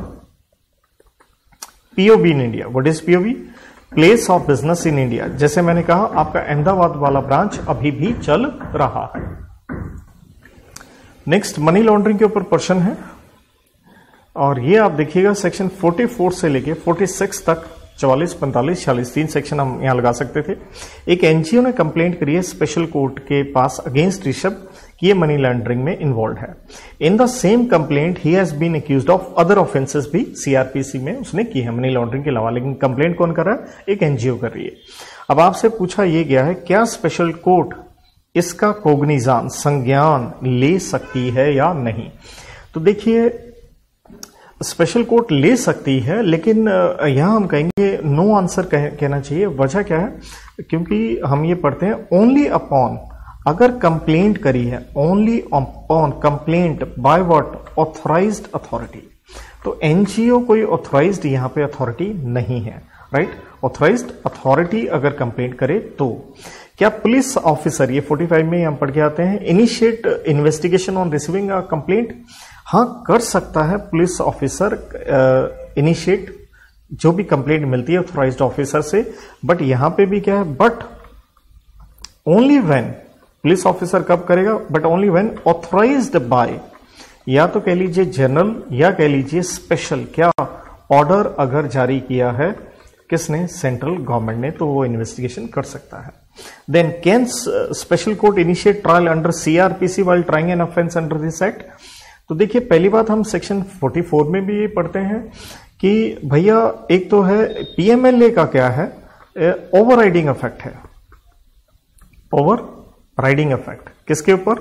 POB in India. What is POB? Place of business in India. जैसे मैंने कहा आपका अहमदाबाद वाला ब्रांच अभी भी चल रहा है। नेक्स्ट मनी लॉन्ड्रिंग के ऊपर क्वेश्चन है और ये आप देखिएगा सेक्शन 44 से लेके 46 तक 44, 45, 46 3 सेक्शन हम यहां लगा सकते थे। एक एनजीओ ने कंप्लेंट करी है स्पेशल कोर्ट के पास अगेंस्ट ऋषभ कि ये मनी लॉन्ड्रिंग में इन्वॉल्व है। In the same complaint he has been accused of other offences भी सीआरपीसी में उसने की है मनी लॉन्ड्रिंग के अलावा, लेकिन कंप्लेंट कौन कर रहा है? एक एनजीओ कर रही है। अब आपसे पूछा यह गया है क्या स्पेशल कोर्ट इसका कोग्निजान संज्ञान ले सकती है या नहीं? तो देखिए स्पेशल कोर्ट ले सकती है, लेकिन यहां हम कहेंगे नो आंसर कहना चाहिए। वजह क्या है? क्योंकि हम ये पढ़ते हैं ओनली अपॉन, अगर कंप्लेंट करी है only upon complaint by what? Authorised authority. तो एनजीओ कोई ऑथराइज्ड यहां पे अथॉरिटी नहीं है, राइट? ऑथराइज्ड अथॉरिटी अगर कंप्लेंट करे तो क्या पुलिस ऑफिसर, ये 45 में हम पढ़ के आते हैं, initiate investigation on receiving a complaint? हाँ कर सकता है पुलिस ऑफिसर इनिशिएट जो भी कंप्लेंट मिलती है ऑथराइज्ड ऑफिसर से, बट यहां पे भी क्या है? But only when, police officer कब करेगा? But only when authorised by, या तो कह लीजिए जनरल या कह लीजिए स्पेशल, क्या ऑर्डर अगर जारी किया है किसने? सेंट्रल गवर्नमेंट ने, तो वो इन्वेस्टिगेशन कर सकता है। Then can special court initiate trial under CrPC while trying an offence under this act? तो देखिए पहली बात हम सेक्शन 44 में भी ये पढ़ते हैं कि भैया एक तो है पीएमएलए का क्या है? ओवर राइडिंग इफेक्ट है। ओवर राइडिंग इफेक्ट किसके ऊपर?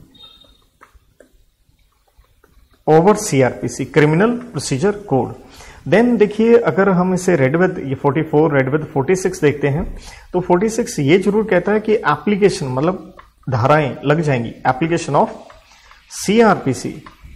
Over CrPC, criminal procedure code. Then देखिए अगर हम इसे रेड विद ये 44 रेड विद 46 देखते हैं तो 46 ये जरूर कहता है कि एप्लीकेशन मतलब धाराएं लग जाएंगी, application of CrPC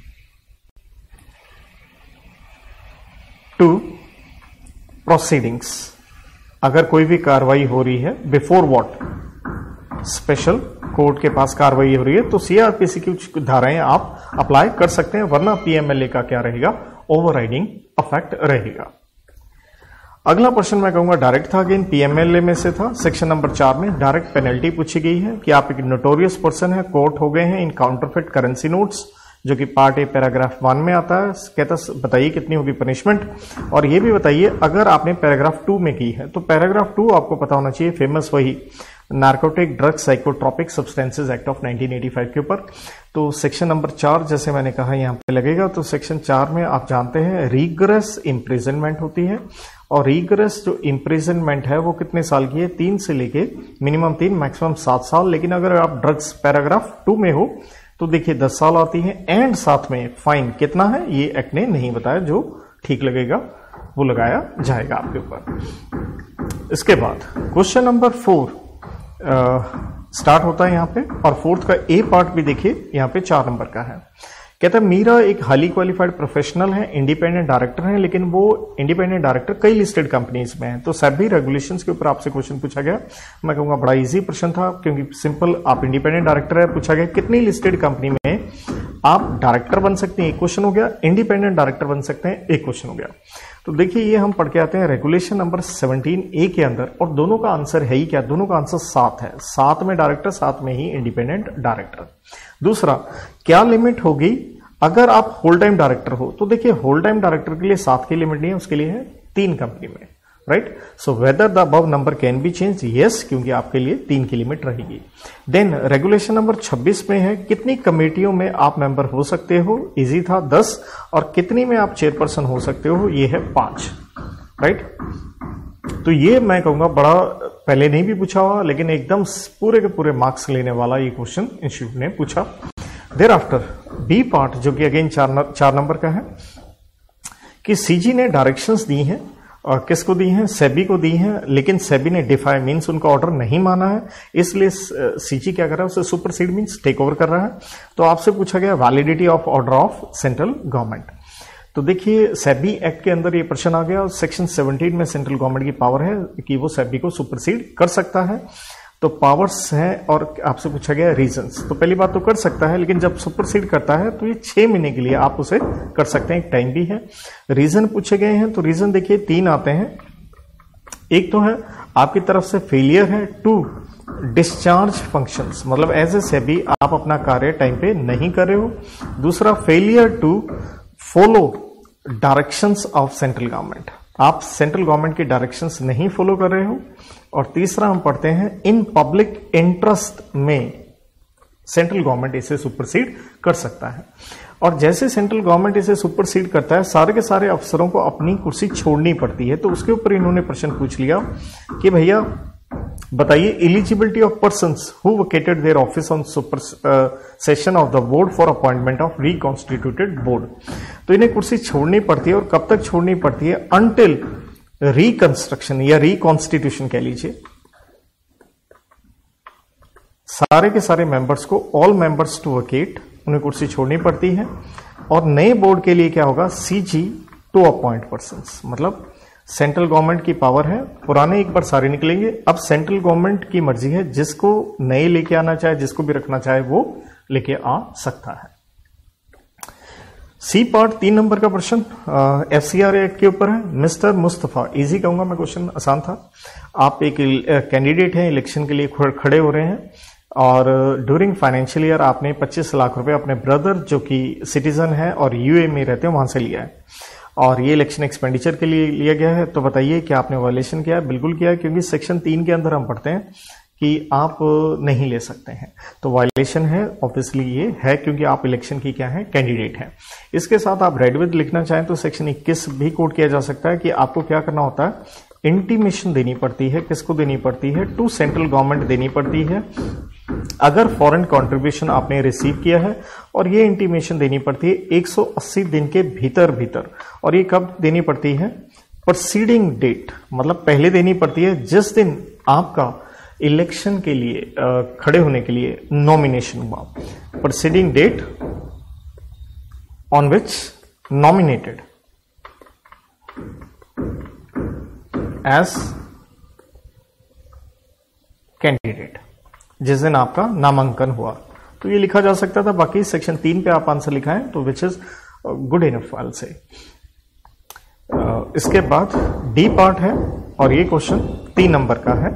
to proceedings, अगर कोई भी कार्रवाई हो रही है बिफोर व्हाट? स्पेशल कोर्ट के पास कार्रवाई हो रही है तो सीआरपीसी की कुछ धाराएं आप अप्लाई कर सकते हैं, वरना पीएमएलए का क्या रहेगा? ओवरराइडिंग इफेक्ट रहेगा। अगला क्वेश्चन मैं कहूंगा डायरेक्ट था, अगेन पीएमएलए में से था। सेक्शन नंबर 4 में डायरेक्ट पेनल्टी पूछी गई है कि आप एक नोटोरियस पर्सन है, कोर्ट हो गए हैं इन काउंटरफिट करेंसी नोट्स, जो कि पार्ट ए पैराग्राफ 1 में आता है। कहता बताइए कितनी होगी पनिशमेंट, और ये भी बताइए अगर आपने पैराग्राफ 2 में की है। तो पैराग्राफ 2 आपको पता होना चाहिए, फेमस वही narcotic drugs psychotropic substances act of 1985 के ऊपर। तो सेक्शन नंबर 4 जैसे मैंने कहा यहाँ पे लगेगा। तो सेक्शन 4 में आप जानते हैं रीगरस इम्प्रिजनमेंट होती है, और रीगरस जो इम्प्रिजनमेंट है वो कितने साल की है? 3 से लेके मिनिमम 3 मैक्सिमम 7 साल। लेकिन अगर आप ड्रग्स पैराग्राफ 2 में हो तो देखिए 10 साल आती है, एंड साथ में फाइन कितना है ये एक्ट ने नहीं बताया, जो ठीक लगेगा वो लगाया जाएगा आपके ऊपर। इसके बाद क्वेश्चन नंबर 4 स्टार्ट होता है यहाँ पे, और 4th का ए पार्ट भी देखिए यहाँ पे 4 नंबर का है। कहता है मीरा एक हाईली क्वालिफाइड प्रोफेशनल है, इंडिपेंडेंट डायरेक्टर है, लेकिन वो इंडिपेंडेंट डायरेक्टर कई लिस्टेड कंपनीज में है। तो सभी रेगुलेशंस के ऊपर आपसे क्वेश्चन पूछा गया। मैं कहूंगा बड़ा इजी प्रश्न था, क्योंकि सिंपल आप इंडिपेंडेंट डायरेक्टर है, पूछा गया कितनी लिस्टेड कंपनी में आप डायरेक्टर बन सकते हैं, एक क्वेश्चन हो गया। इंडिपेंडेंट डायरेक्टर बन सकते हैं, एक क्वेश्चन हो गया। तो देखिए ये हम पढ़ के आते हैं रेगुलेशन नंबर 17A के अंदर, और दोनों का आंसर है ही क्या? दोनों का आंसर 7 है। 7 में डायरेक्टर, 7 में ही इंडिपेंडेंट डायरेक्टर। दूसरा, क्या लिमिट होगी अगर आप होल टाइम डायरेक्टर हो? तो देखिए होल टाइम डायरेक्टर के लिए 7 की लिमिट नहीं है, उसके लिए है 3 कंपनी में, right? So whether the above number can be change, yes, क्योंकि आपके लिए 3 की लिमिट रहेगी। देन रेगुलेशन नंबर 26 में है कितनी कमेटियों में आप मेंबर हो सकते हो? इजी था 10, और कितनी में आप चेयरपर्सन हो सकते हो? ये है 5, राइट? तो ये मैं कहूंगा बड़ा पहले नहीं भी पूछा हुआ, लेकिन एकदम पूरे के पूरे मार्क्स लेने वाला ये क्वेश्चन इंस्टीट्यूट ने पूछा। देर आफ्टर बी पार्ट, जो कि अगेन 4 नंबर का है, कि सीजी ने डायरेक्शंस दी हैं, और किसको दी हैं? सेबी को दी हैं, लेकिन सेबी ने डिफाई मींस उनका ऑर्डर नहीं माना है, इसलिए सीजी क्या कर रहा है? उसे सुपरसीड मींस टेक ओवर कर रहा है। तो आपसे पूछा गया validity of order of central government. तो देखिए सेबी एक्ट के अंदर ये प्रश्न आ गया, और सेक्शन 17 में सेंट्रल गवर्नमेंट की पावर है कि वो सेबी को सुपरसीड कर सकता है। तो पावर्स हैं और आपसे पूछा गया रीजंस, तो पहली बात तो कर सकता है, लेकिन जब सुपरसीड करता है तो ये 6 महीने के लिए आप उसे कर सकते हैं, एक टाइम भी है। रीजन पूछे गए हैं तो रीजन देखिए 3 आते हैं। एक तो है आपकी तरफ से फेलियर है टू डिस्चार्ज फंक्शंस, मतलब एज ए सेबी आप अपना कार्य टाइम पे नहीं कर रहे हो। दूसरा failure to follow directions of central government, आप सेंट्रल गवर्नमेंट की डायरेक्शंस नहीं फॉलो कर रहे हो। और तीसरा हम पढ़ते हैं इन पब्लिक इंटरेस्ट में सेंट्रल गवर्नमेंट इसे सुपरसीड कर सकता है। और जैसे सेंट्रल गवर्नमेंट इसे सुपरसीड करता है, सारे के सारे अफसरों को अपनी कुर्सी छोड़नी पड़ती है। तो उसके ऊपर इन्होंने प्रश्न पूछ लिया कि भैया बताइए eligibility of persons who vacated their office on supersession of the board for appointment of reconstituted board. तो इन्हें कुर्सी छोड़नी पड़ती है, और कब तक छोड़नी पड़ती है? अनटिल रिकंस्ट्रक्शन या रिकॉन्स्टिट्यूशन कह लीजिए। सारे के सारे मेंबर्स को, ऑल मेंबर्स टू वेकेट, उन्हें कुर्सी छोड़नी पड़ती है। और नए बोर्ड के लिए क्या होगा? सीजी टू अपॉइंट पर्सन्स, मतलब सेंट्रल गवर्नमेंट की पावर है, पुराने एक बार सारे निकलेंगे। अब सेंट्रल गवर्नमेंट की मर्जी है, जिसको नए लेके आना चाहे, जिसको भी रखना चाहे वो लेके आ सकता है। सी पार्ट 3 नंबर का प्रश्न एफसीआर एक्ट के ऊपर है। मिस्टर मुस्तफा, इजी कहूंगा मैं, क्वेश्चन आसान था। आप एक कैंडिडेट हैं, इलेक्शन के लिए खड़े हो रहे हैं, और ड्यूरिंग फाइनेंशियल ईयर आपने 25 लाख रुपए अपने ब्रदर जो कि सिटीजन है और यूए में रहते हैं वहां से लिया है, और ये इलेक्शन एक्सपेंडिचर के लिए लिया गया है। तो बताइए क्या आपने वायलेशन किया है? बिल्कुल किया है, क्योंकि सेक्शन 3 के अंदर हम पढ़ते हैं कि आप नहीं ले सकते हैं। तो वायलेशन है, ऑब्वियसली ये है, क्योंकि आप इलेक्शन की क्या है? कैंडिडेट हैं। इसके साथ आप रेड विद लिखना चाहें तो सेक्शन 21 भी कोट किया जा सकता है कि आपको क्या करना होता है? इंटीमेशन देनी पड़ती है। किसको देनी पड़ती है? टू सेंट्रल गवर्नमेंट देनी पड़ती है अगर फॉरेन कंट्रीब्यूशन आपने रिसीव किया है, और ये इंटीमेशन देनी पड़ती है 180 दिन के भीतर भीतर। और ये कब देनी पड़ती है? प्रोसीडिंग डेट, मतलब पहले देनी पड़ती है जिस दिन आपका इलेक्शन के लिए खड़े होने के लिए नॉमिनेशन हुआ। Proceeding date on which nominated as candidate, जिस दिन आपका नामांकन हुआ। तो ये लिखा जा सकता था। बाकी सेक्शन 3 पे आप आंसर लिखाएं तो which is good enough I will say. इसके बाद डी पार्ट है, और ये क्वेश्चन 3 नंबर का है।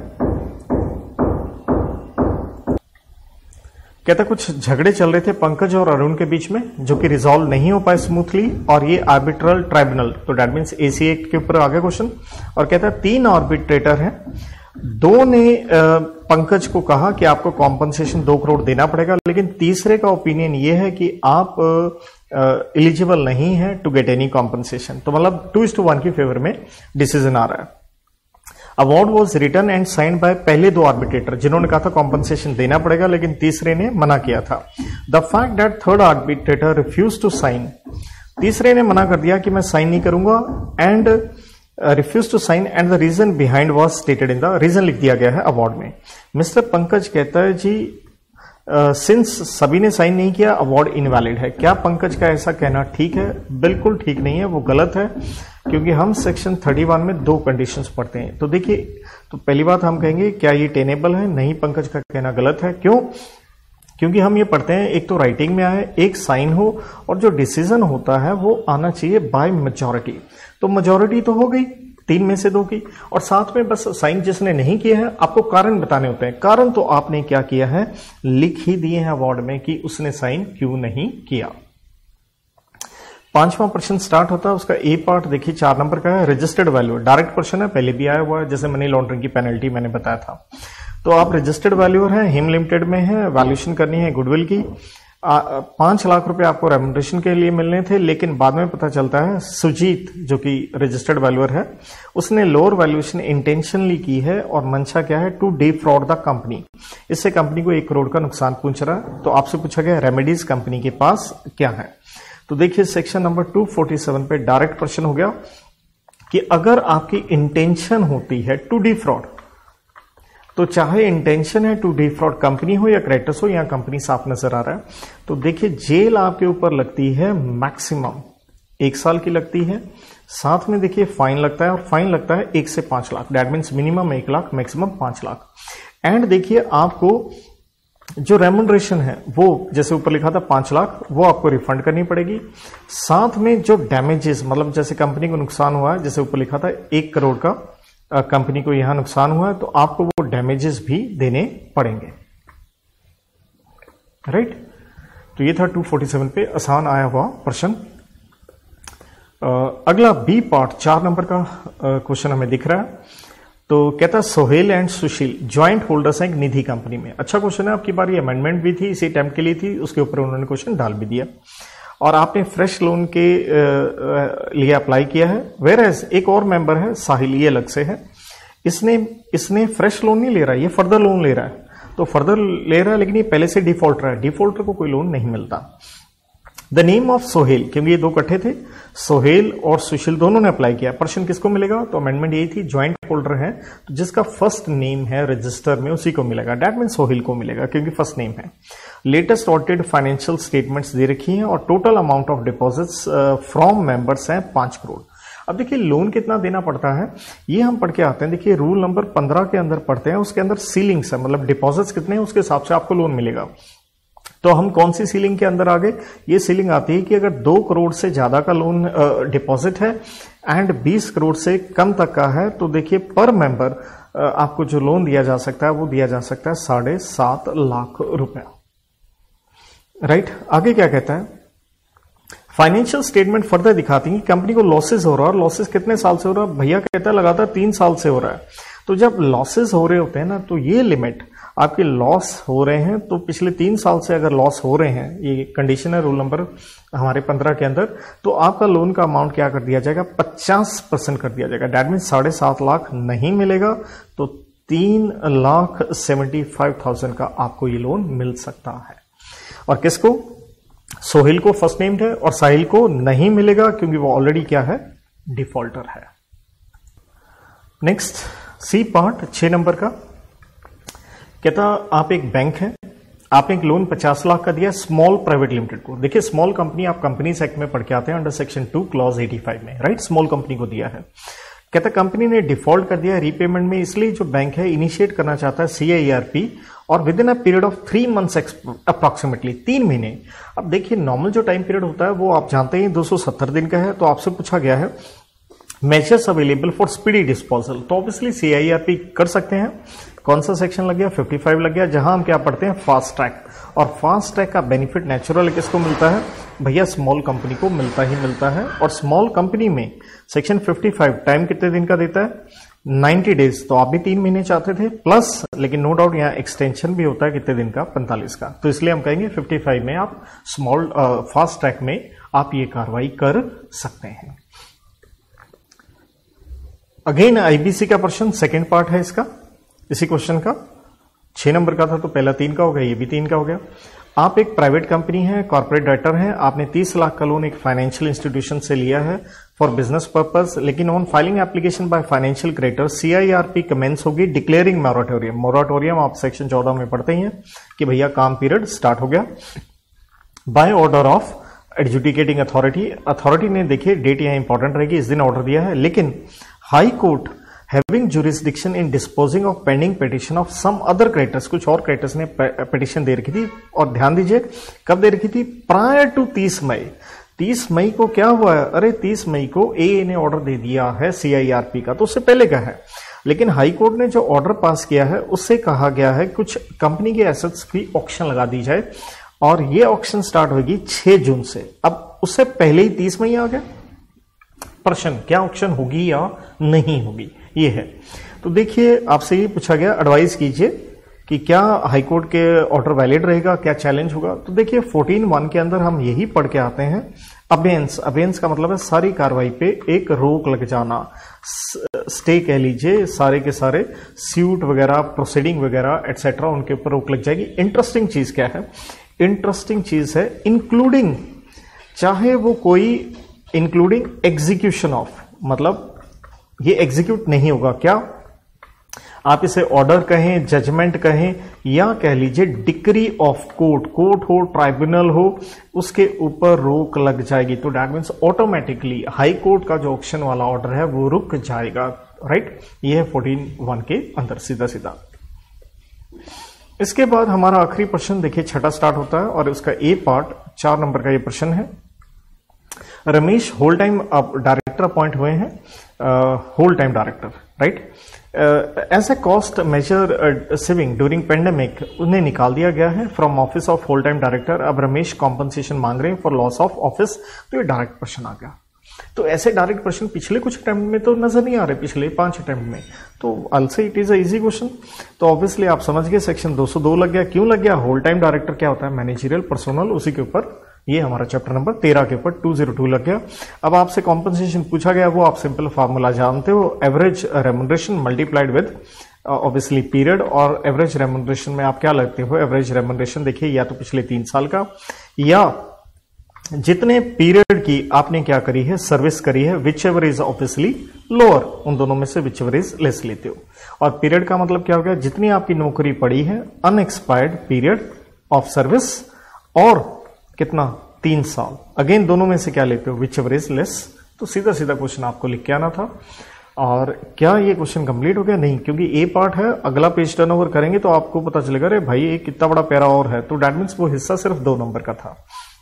कहता कुछ झगड़े चल रहे थे पंकज और अरुण के बीच में, जो कि रिजॉल्व नहीं हो पाए स्मूथली, और ये आर्बिट्रल ट्राइब्यूनल, तो दैट मींस एसी एक्ट के ऊपर आ गया क्वेश्चन। और कहता है 3 आर्बिट्रेटर हैं, 2 ने पंकज को कहा कि आपको कॉम्पनसेशन 2 करोड़ देना पड़ेगा, लेकिन तीसरे का ओपिनियन ये है कि आप एलिजिबल नहीं है टू गेट एनी कॉम्पनसेशन। तो मतलब 2:1 की फेवर में डिसीजन आ रहा है। Award was written and signed by पहले 2 आर्बिट्रेटर, जिन्होंने कहा था कॉम्पनसेशन देना पड़ेगा, लेकिन तीसरे ने मना किया था। The fact that third arbitrator refuse to sign, तीसरे ने मना कर दिया कि मैं साइन नहीं करूंगा, and refuse to sign, and the reason behind was stated in the, reason लिख दिया गया है अवार्ड में। मिस्टर पंकज कहता है जी सिंस सभी ने साइन नहीं किया अवार्ड इनवैलिड है। क्या पंकज का ऐसा कहना ठीक है? बिल्कुल ठीक नहीं है, वो गलत है, क्योंकि हम सेक्शन 31 में 2 कंडीशंस पढ़ते हैं। तो देखिए, तो पहली बात हम कहेंगे क्या ये टेनेबल है? नहीं, पंकज का कहना गलत है। क्यों? क्योंकि हम ये पढ़ते हैं एक तो राइटिंग में आए, एक साइन हो, और जो डिसीजन होता है वो आना चाहिए बाय मेजॉरिटी। तो मेजॉरिटी तो हो गई 3 में से 2 की, और साथ में बस साइन जिसने नहीं किया है आपको कारण बताने होते हैं। कारण तो आपने क्या किया है? लिख ही दिए हैं अवार्ड में कि उसने साइन क्यों नहीं किया। 5वां प्रश्न स्टार्ट होता है, उसका ए पार्ट देखिए 4 नंबर का है। रजिस्टर्ड वैल्यू, डायरेक्ट क्वेश्चन है, पहले भी आया हुआ है, जैसे मनी लॉन्ड्रिंग की पेनल्टी मैंने बताया था। तो आप रजिस्टर्ड वैल्यूअर हैं, हिम लिमिटेड में है, वैल्यूएशन करनी है गुडविल की। 5 लाख रुपए आपको रेम्युनरेशन के लिए मिलने थे, लेकिन बाद में पता चलता है सुजीत जो कि रजिस्टर्ड वैल्यूअर है, उसने लोअर वैल्यूएशन इंटेंशनली की है, और मंशा क्या है? To defraud the company. इससे कंपनी को 1 करोड़ का नुकसान पहुंच रहा है। तो आपसे पूछा गया रेमेडीज कंपनी के पास क्या है? तो देखिए सेक्शन नंबर 247 पे डायरेक्ट क्वेश्चन हो गया कि अगर आपकी इंटेंशन होती है टू डिफ्रॉड, तो चाहे इंटेंशन है टू डिफ्रॉड कंपनी हो या क्रेडिटर्स हो, यहां कंपनी साफ नजर आ रहा है, तो देखिए जेल आपके ऊपर लगती है मैक्सिमम 1 साल की लगती है, साथ में देखिए फाइन लगता है, और फाइन लगता है 1 से 5 lakh, that means minimum 1 lakh, maximum 5 lakh. And देखिए आपको जो रेम्यूनरेशन है वो जैसे ऊपर लिखा था 5 लाख, वो आपको रिफंड करनी पड़ेगी। साथ में जो डैमेजेस, मतलब जैसे कंपनी को नुकसान हुआ है, जैसे ऊपर लिखा था 1 करोड़ का कंपनी को यहां नुकसान हुआ है, तो आपको वो डैमेजेस भी देने पड़ेंगे, राइट। तो ये था 247 पे आसान आया हुआ प्रश्न। अगला बी पार्ट 4 नंबर का क्वेश्चन हमें दिख रहा है। तो कहता है Sohail and Sushil joint holders हैं निधि कंपनी में। अच्छा क्वेश्चन है, आपकी बारी अमेंडमेंट भी थी, इसी अटेम्प्ट के लिए थी, उसके ऊपर उन्होंने क्वेश्चन डाल भी दिया और आपने फ्रेश लोन के लिए अप्लाई किया है। वेयर एज एक और मेंबर है साहिल, ये अलग से है, इसने फ्रेश लोन नहीं ले रहा है, ये फर्दर लोन ले रहा है। तो फर्दर ले रहा है लेकिन ये पहले से डिफॉल्टर है, डिफॉल्टर को कोई लोन नहीं मिलता। द नेम ऑफ सोहेल, क्योंकि ये 2 इकट्ठे थे, सोहेल और सुशील दोनों ने अप्लाई किया। पर्सन किसको मिलेगा? तो अमेंडमेंट यही थी, ज्वाइंट होल्डर है तो जिसका फर्स्ट नेम है रजिस्टर में उसी को मिलेगा, दैट मीन सोहेल को मिलेगा क्योंकि फर्स्ट नेम है। लेटेस्ट ऑडिटेड फाइनेंशियल स्टेटमेंट्स दे रखी हैं और total amount of deposits from members हैं 5 करोड़। अब देखिए लोन कितना देना पड़ता है ये हम पढ़ के आते हैं। देखिए रूल नंबर 15 के अंदर पढ़ते हैं, उसके अंदर सीलिंग्स है, मतलब डिपॉजिट्स कितने हैं उसके हिसाब से आपको लोन मिलेगा। तो हम कौन सी सीलिंग के अंदर आ गए? ये सीलिंग आती है कि अगर 2 करोड़ से ज्यादा का लोन डिपॉजिट है एंड 20 करोड़ से कम तक का है, तो देखिए पर मेंबर आपको जो लोन दिया जा सकता है वो दिया जा सकता है 7.5 लाख रुपया, राइट। आगे क्या कहता है? फाइनेंशियल स्टेटमेंट फर्दर दिखाती है कि कंपनी को लॉसेस हो रहा है, और लॉसेस कितने साल से हो रहा है? भैया कहता है लगातार 3 साल से हो रहा है। तो जब लॉसेस हो रहे होते हैं ना, तो ये लिमिट आपके लॉस हो रहे हैं, तो पिछले 3 साल से अगर लॉस हो रहे हैं, ये कंडीशन है रूल नंबर हमारे 15 के अंदर, तो आपका लोन का अमाउंट क्या कर दिया जाएगा? 50% कर दिया जाएगा। दैट मीन 7.5 लाख नहीं मिलेगा, तो 3,75,000 का आपको ये लोन मिल सकता है। और किसको? सोहेल को फर्स्ट नेम्ड है, और साहिल को नहीं मिलेगा क्योंकि वो ऑलरेडी क्या है? डिफॉल्टर है। नेक्स्ट सी पार्ट 6 नंबर का कहता आप एक बैंक है, आपने एक लोन 50 लाख का दिया स्मॉल प्राइवेट लिमिटेड को। देखिए स्मॉल कंपनी आप कंपनीज एक्ट में पढ़ के आते हैं अंडर सेक्शन 2 क्लॉज 85 में, राइट। स्मॉल कंपनी को दिया है। कहता कंपनी ने डिफॉल्ट कर दिया रीपेमेंट में, इसलिए जो बैंक है इनिशिएट करना चाहता है CIRP और within a period of 3 months approximately, 3 महीने। अब देखिए नॉर्मल जो टाइम पीरियड होता है वो आप जानते हैं 270 दिन का है। तो आपसे पूछा गया है measures available for speedy disposal, तो ऑब्वियसली CIRP कर सकते हैं। कौन सा सेक्शन लग गया? 55 लग गया, जहां हम क्या पढ़ते हैं? Fast track. और फास्ट ट्रैक का बेनिफिट नेचुरल किसको मिलता है? भैया स्मॉल कंपनी को मिलता ही मिलता है। और स्मॉल कंपनी में सेक्शन 55 टाइम कितने दिन का देता है? 90 डेज। तो आप भी 3 महीने चाहते थे प्लस, लेकिन नो डाउट यहाँ एक्सटेंशन भी होता है कितने दिन का? 45 का। तो इसलिए हम कहेंगे 55 में आप स्मॉल फास्ट ट्रैक में आप ये कार्रवाई कर सकते हैं। अगेन IBC का प्रश्न, सेकेंड पार्ट है इसका, इसी क्वेश्चन का 6 नंबर का था, तो पहला 3 का हो गया, ये भी 3 का हो गया। आप एक प्राइवेट कंपनी है, कॉर्पोरेट डायरेक्टर हैं, आपने 30 लाख का लोन एक फाइनेंशियल इंस्टीट्यूशन से लिया है फॉर बिजनेस पर्पस, लेकिन on filing application by financial creditor CIRP commence होगी डिक्लेयरिंग मोराटोरियम। मोराटोरियम आप सेक्शन 14 में पढ़ते ही हैं कि भैया काम पीरियड स्टार्ट हो गया। By order of adjudicating authority, authority ने देखिए डेट यहां इंपॉर्टेंट रहेगी, इस दिन ऑर्डर दिया है, लेकिन high court having jurisdiction in disposing of pending petition of some other creditors, कुछ और क्रेडिटर्स ने पिटिशन दे रखी थी। और ध्यान दीजिए कब दे रखी थी? प्रायर टू 30 मई। 30 मई को क्या हुआ है? अरे 30 मई को AA ने ऑर्डर दे दिया है CIRP का, तो उससे पहले का है। लेकिन हाई कोर्ट ने जो ऑर्डर पास किया है उससे कहा गया है कुछ कंपनी के एसेट्स की ऑक्शन लगा दी जाए, और ये ऑक्शन स्टार्ट होगी 6 जून से। अब उससे पहले ही 30 मई आ गया। प्रश्न, क्या ऑक्शन होगी या नहीं होगी, ये है। तो देखिए आपसे ये पूछा गया, एडवाइस कीजिए कि क्या हाईकोर्ट के ऑर्डर वैलिड रहेगा, क्या चैलेंज होगा। तो देखिए 14(1) के अंदर हम यही पढ़ के आते हैं, अबेंस। अबेंस का मतलब है सारी कार्रवाई पे एक रोक लग जाना, स्टे कह लीजिए, सारे के सारे स्यूट वगैरह, प्रोसीडिंग वगैरह एटसेट्रा, उनके ऊपर रोक लग जाएगी। इंटरेस्टिंग चीज क्या है? इंटरेस्टिंग चीज है इंक्लूडिंग, चाहे वो कोई इंक्लूडिंग एग्जीक्यूशन ऑफ, मतलब ये एग्जीक्यूट नहीं होगा। क्या आप इसे ऑर्डर कहें, जजमेंट कहें, या कह लीजिए डिक्री ऑफ कोर्ट, कोर्ट हो, ट्राइब्यूनल हो, उसके ऊपर रोक लग जाएगी। तो that means automatically high court का जो ऑक्शन वाला ऑर्डर है वो रुक जाएगा, राइट। ये है 14(1) के अंदर सीधा सीधा। इसके बाद हमारा आखिरी प्रश्न देखिए छठा स्टार्ट होता है और उसका ए पार्ट 4 नंबर का ये प्रश्न है। Ramesh whole time director appoint हुए हैं, whole time director, right. As a cost measure saving during pandemic उन्हें निकाल दिया गया है from office of whole time director. अब रमेश कॉम्पनसेशन मांग रहे हैं फॉर लॉस ऑफ ऑफिस। तो ये डायरेक्ट प्रश्न आ गया। तो ऐसे डायरेक्ट प्रश्न पिछले कुछ अटेम्प्ट में तो नजर नहीं आ रहे, पिछले 5 अटेम्प्ट में। तो I say it is a easy question. तो ऑब्वियसली आप समझ गए सेक्शन 202 लग गया। क्यों लग गया? होल टाइम डायरेक्टर क्या होता है? मैनेजरियल पर्सोनल, उसी के ऊपर ये हमारा चैप्टर नंबर 13 के ऊपर 202 लग गया। अब आपसे कॉम्पनसेशन पूछा गया, वो आप सिंपल फार्मूला जानते हो, average remuneration multiplied with obviously period. और एवरेज रेम्युनरेशन में आप क्या लगते हो? एवरेज रेम्युनरेशन देखिए या तो पिछले 3 साल का या जितने पीरियड की आपने क्या करी है, सर्विस करी है, whichever is obviously lower, उन दोनों में से विच एवर इज लेस लेते हो। और पीरियड का मतलब क्या हो गया? जितनी आपकी नौकरी पड़ी है, अनएक्सपायर्ड पीरियड ऑफ सर्विस, और कितना? 3 साल। अगेन दोनों में से क्या लेते हो? Whichever is less. तो सीधा सीधा क्वेश्चन आपको लिख के आना था। और क्या ये क्वेश्चन कंप्लीट हो गया? नहीं, क्योंकि ए पार्ट है। अगला पेज टर्नओवर करेंगे तो आपको पता चलेगा अरे भाई ये कितना बड़ा पैरा और है। तो दैट मीन्स वो हिस्सा सिर्फ 2 नंबर का था।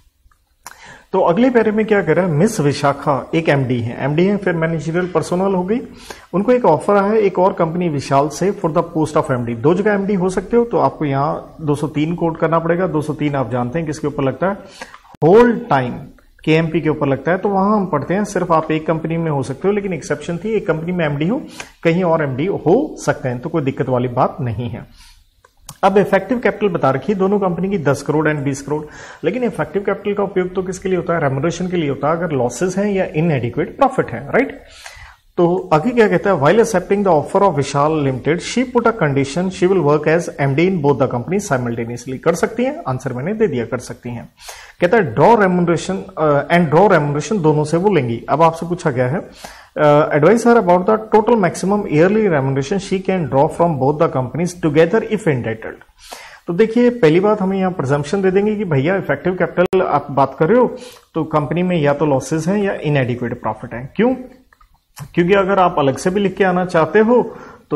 तो अगले पैरे में क्या कर रहा है? मिस विशाखा एक एमडी है, फिर मैनेजरियल पर्सोनल हो गई। उनको एक ऑफर आया है एक और कंपनी विशाल से for the post of MD. 2 जगह एमडी हो सकते हो, तो आपको यहाँ 203 कोड करना पड़ेगा। 203 आप जानते हैं किसके ऊपर लगता है? होल टाइम केएमपी के ऊपर लगता है। तो वहां हम पढ़ते हैं सिर्फ आप एक कंपनी में हो सकते हो, लेकिन एक्सेप्शन थी, एक कंपनी में एमडी हो, कहीं और एमडी हो सकते हैं, तो कोई दिक्कत वाली बात नहीं है। अब इफेक्टिव कैपिटल बता रखी है दोनों कंपनी की 10 करोड़ एंड 20 करोड़। लेकिन इफेक्टिव कैपिटल का उपयोग तो किसके लिए होता है? रेम्युनरेशन के लिए होता है, अगर लॉसेस हैं या इनएडिक्वेट प्रॉफिट है, राइट। तो आगे क्या कहता है? While accepting the offer of Vishal limited she put a condition she will work as MD in both the company simultaneously. कर सकती हैं? आंसर मैंने दे दिया, कर सकती हैं। कहता है draw remuneration and draw remuneration दोनों से वो लेंगी। अब आपसे पूछा गया है advise her about the total maximum yearly remuneration she can draw from both the companies together if entitled। तो देखिए पहली बात हमें यहाँ प्रिजम्पशन दे देंगे कि भैया इफेक्टिव कैपिटल आप बात कर रहे हो तो कंपनी में या तो लॉसेस हैं या इनएडिक्वेट प्रॉफिट है। क्यों? क्योंकि अगर आप अलग से भी लिख के आना चाहते हो तो